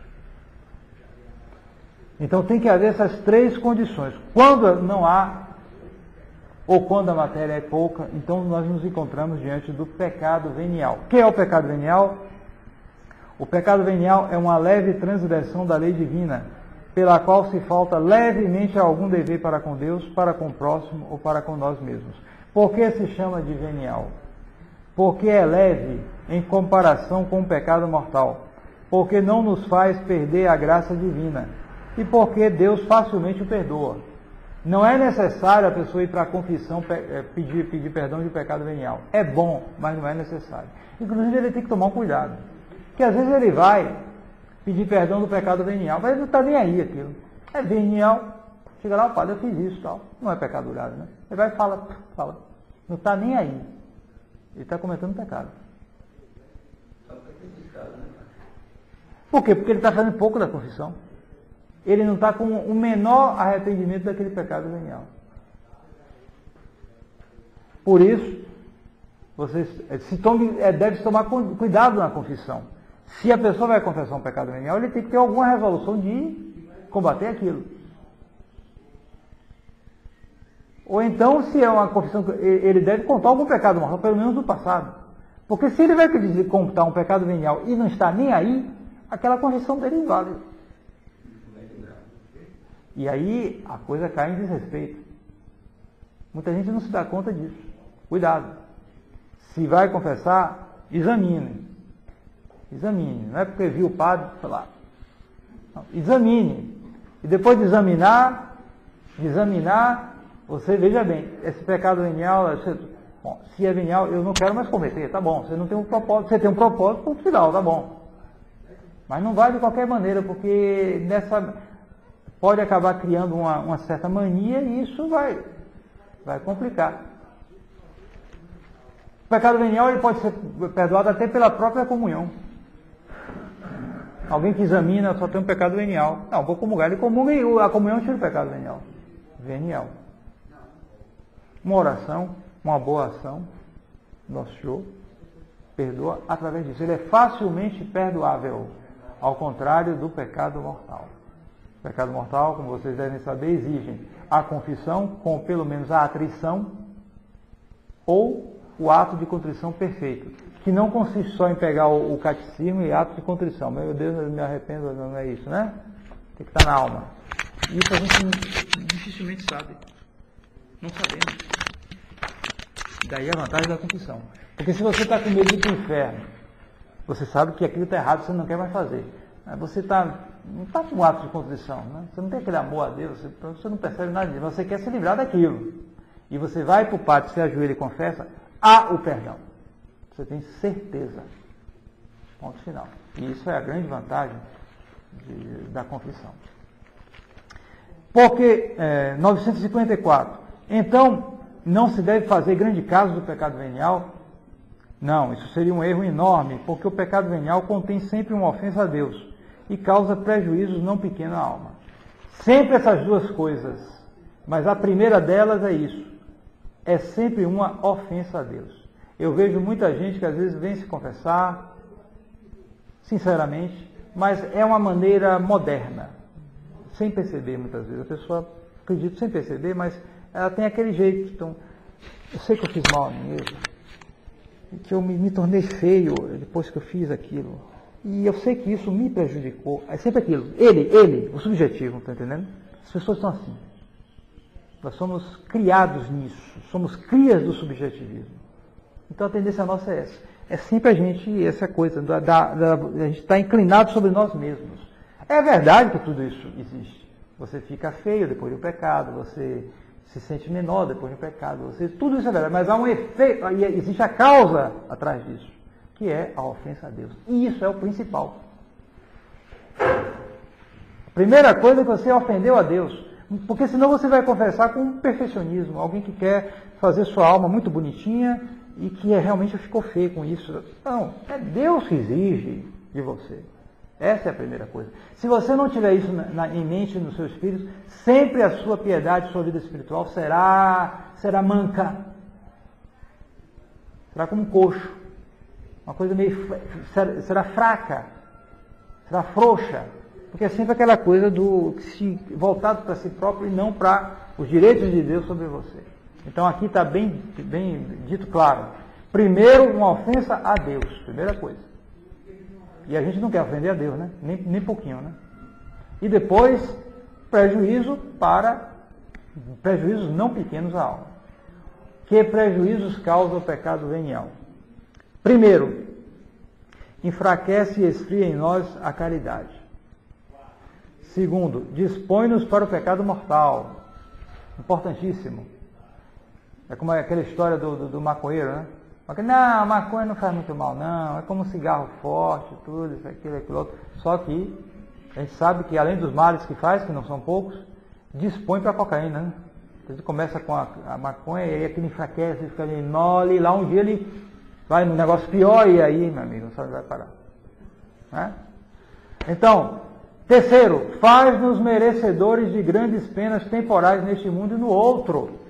Speaker 1: Então, tem que haver essas três condições. Quando não há, ou quando a matéria é pouca, então nós nos encontramos diante do pecado venial. O que é o pecado venial? O pecado venial é uma leve transgressão da lei divina, pela qual se falta levemente a algum dever para com Deus, para com o próximo ou para com nós mesmos. Por que se chama de venial? Porque é leve em comparação com o pecado mortal. Porque não nos faz perder a graça divina. E porque Deus facilmente o perdoa. Não é necessário a pessoa ir para a confissão pedir perdão de pecado venial. É bom, mas não é necessário. Inclusive, ele tem que tomar um cuidado. Porque às vezes ele vai pedir perdão do pecado venial, mas ele não está nem aí aquilo. É venial. Chega lá, o padre, eu fiz isso, tal. Não é pecado grave, né? Ele vai e fala. Não está nem aí. Ele está cometendo pecado. Por quê? Porque ele está fazendo pouco da confissão. Ele não está com o menor arrependimento daquele pecado venial. Por isso, vocês deve tomar cuidado na confissão. Se a pessoa vai confessar um pecado venial, ele tem que ter alguma resolução de combater aquilo. Ou então, se é uma confissão, ele deve contar algum pecado mortal, pelo menos do passado. Porque se ele vai pedir contar um pecado venial e não está nem aí, aquela confissão dele é inválida. E aí a coisa cai em desrespeito. Muita gente não se dá conta disso. Cuidado. Se vai confessar, examine. Examine. Não é porque viu o padre falar. Não, examine. E depois de examinar, você veja bem, esse pecado venial, bom, se é venial, eu não quero mais cometer, tá bom. Você não tem um propósito, você tem um propósito para o final, tá bom. Mas não vai de qualquer maneira, porque pode acabar criando uma certa mania e isso vai complicar. O pecado venial ele pode ser perdoado até pela própria comunhão. Alguém que examina só tem um pecado venial. Não, vou comungar. Ele comunga e a comunhão tira o pecado venial. Uma oração, uma boa ação, nosso Senhor perdoa através disso. Ele é facilmente perdoável, ao contrário do pecado mortal. O pecado mortal, como vocês devem saber, exige a confissão com pelo menos a atrição ou o ato de contrição perfeito, que não consiste só em pegar o catecismo e ato de contrição. Meu Deus, eu me arrependo, não é isso, né? Tem que estar na alma. E isso a gente dificilmente sabe. Não sabemos. Daí a vantagem da confissão. Porque se você está com medo de ir para o inferno, você sabe que aquilo está errado, você não quer mais fazer. Você não está com um ato de contrição, né? Você não tem aquele amor a Deus, você não percebe nada disso, você quer se livrar daquilo. E você vai para o padre, se ajoelha e confessa, há o perdão. Você tem certeza. Ponto final. E isso é a grande vantagem da confissão. Porque, 954, então, não se deve fazer grande caso do pecado venial? Não, isso seria um erro enorme, porque o pecado venial contém sempre uma ofensa a Deus e causa prejuízos não pequenos à alma. Sempre essas duas coisas, mas a primeira delas é isso, é sempre uma ofensa a Deus. Eu vejo muita gente que às vezes vem se confessar, sinceramente, mas é uma maneira moderna, sem perceber muitas vezes. A pessoa acredita sem perceber, mas ela tem aquele jeito. Então, eu sei que eu fiz mal a mim mesmo, que eu me tornei feio depois que eu fiz aquilo. E eu sei que isso me prejudicou. É sempre aquilo. Ele, o subjetivo, está entendendo? As pessoas são assim. Nós somos criados nisso. Somos crias do subjetivismo. Então a tendência nossa é essa. É sempre a gente, essa coisa, a gente está inclinado sobre nós mesmos. É verdade que tudo isso existe. Você fica feio depois do pecado, você se sente menor depois do pecado, tudo isso é verdade, mas há um efeito, existe a causa atrás disso, que é a ofensa a Deus. E isso é o principal. A primeira coisa é que você ofendeu a Deus. Porque senão você vai confessar com um perfeccionismo, alguém que quer fazer sua alma muito bonitinha e que realmente ficou feio com isso. Não, é Deus que exige de você. Essa é a primeira coisa. Se você não tiver isso em mente, no seu espírito, sempre a sua piedade, sua vida espiritual será manca. Será como um coxo. Uma coisa meio... será fraca. Será frouxa. Porque é sempre aquela coisa voltado para si próprio e não para os direitos de Deus sobre você. Então aqui está bem dito claro. Primeiro, uma ofensa a Deus. Primeira coisa. E a gente não quer ofender a Deus, né? Nem pouquinho, né? E depois, prejuízos não pequenos à alma. Que prejuízos causa o pecado venial? Primeiro, enfraquece e esfria em nós a caridade. Segundo, dispõe-nos para o pecado mortal. Importantíssimo. É como aquela história do maconheiro, né? Não, a maconha não faz muito mal, não. É como um cigarro forte, tudo, isso, aquilo outro. Só que a gente sabe que além dos males que faz, que não são poucos, dispõe para a cocaína, né? A gente começa com a maconha e aí aquilo enfraquece, fica meio mole, e lá um dia ele vai num negócio pior e aí, meu amigo, não sabe onde vai parar. Né? Então, terceiro, faz-nos merecedores de grandes penas temporais neste mundo e no outro.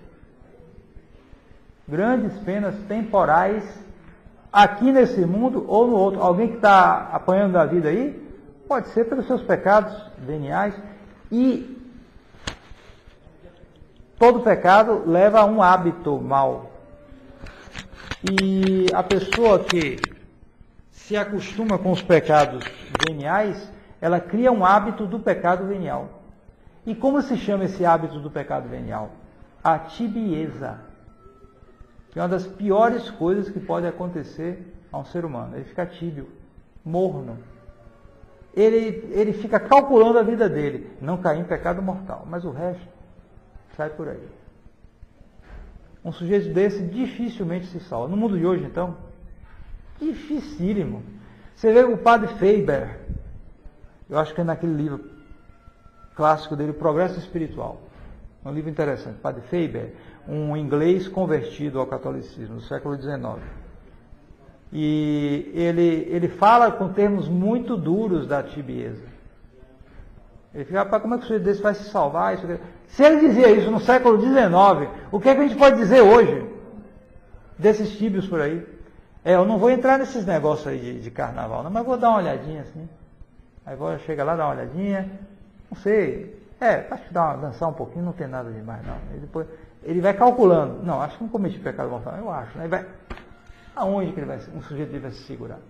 Speaker 1: Grandes penas temporais aqui nesse mundo ou no outro. Alguém que está apanhando da vida aí, pode ser pelos seus pecados veniais. E todo pecado leva a um hábito mau. E a pessoa que se acostuma com os pecados veniais, ela cria um hábito do pecado venial. E como se chama esse hábito do pecado venial? A tibieza. Que é uma das piores coisas que pode acontecer a um ser humano. Ele fica tíbio, morno. Ele fica calculando a vida dele. Não cair em pecado mortal. Mas o resto sai por aí. Um sujeito desse dificilmente se salva. No mundo de hoje, então, dificílimo. Você vê o padre Faber, eu acho que é naquele livro clássico dele, Progresso Espiritual. É um livro interessante. Padre Faber, um inglês convertido ao catolicismo no século XIX. E ele fala com termos muito duros da tibieza. Ele fica, rapaz, como é que o sujeito desse vai se salvar? Se ele dizia isso no século XIX, o que é que a gente pode dizer hoje desses tíbios por aí? Eu não vou entrar nesses negócios aí de carnaval, não, mas vou dar uma olhadinha assim. Aí chega lá, dá uma olhadinha, não sei, acho que dançar um pouquinho, não tem nada demais não. Aí depois ele vai calculando, não, acho que não cometi pecado mortal, eu acho, né? Aonde que um sujeito desse vai se segurar?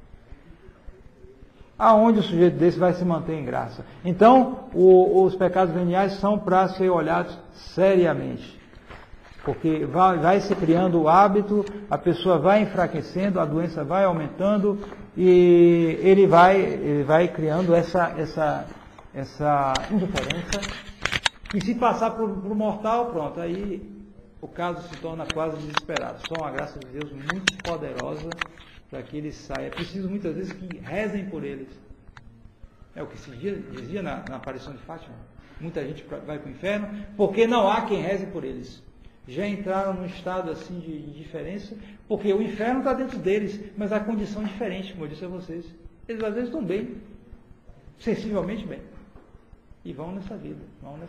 Speaker 1: Aonde o sujeito desse vai se manter em graça? Então, os pecados veniais são para ser olhados seriamente. Porque vai se criando o hábito, a pessoa vai enfraquecendo, a doença vai aumentando e ele vai criando essa indiferença. E se passar por mortal, pronto, aí o caso se torna quase desesperado. Só uma graça de Deus muito poderosa para que ele saia. É preciso muitas vezes que rezem por eles. É o que se dizia na aparição de Fátima. Muita gente vai para o inferno porque não há quem reze por eles. Já entraram num estado assim de indiferença, porque o inferno está dentro deles, mas a condição é diferente, como eu disse a vocês. Eles às vezes estão bem, sensivelmente bem. E vão nessa vida.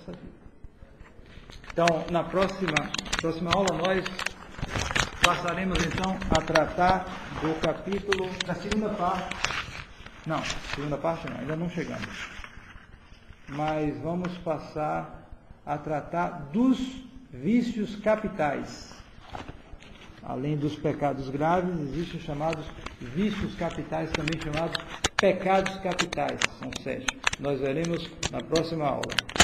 Speaker 1: Então, na próxima aula, nós passaremos então a tratar do capítulo, da segunda parte. Não, ainda não chegamos. Mas vamos passar a tratar dos vícios capitais. Além dos pecados graves, existem os chamados vícios capitais, também chamados pecados capitais. São 7. Nós veremos na próxima aula.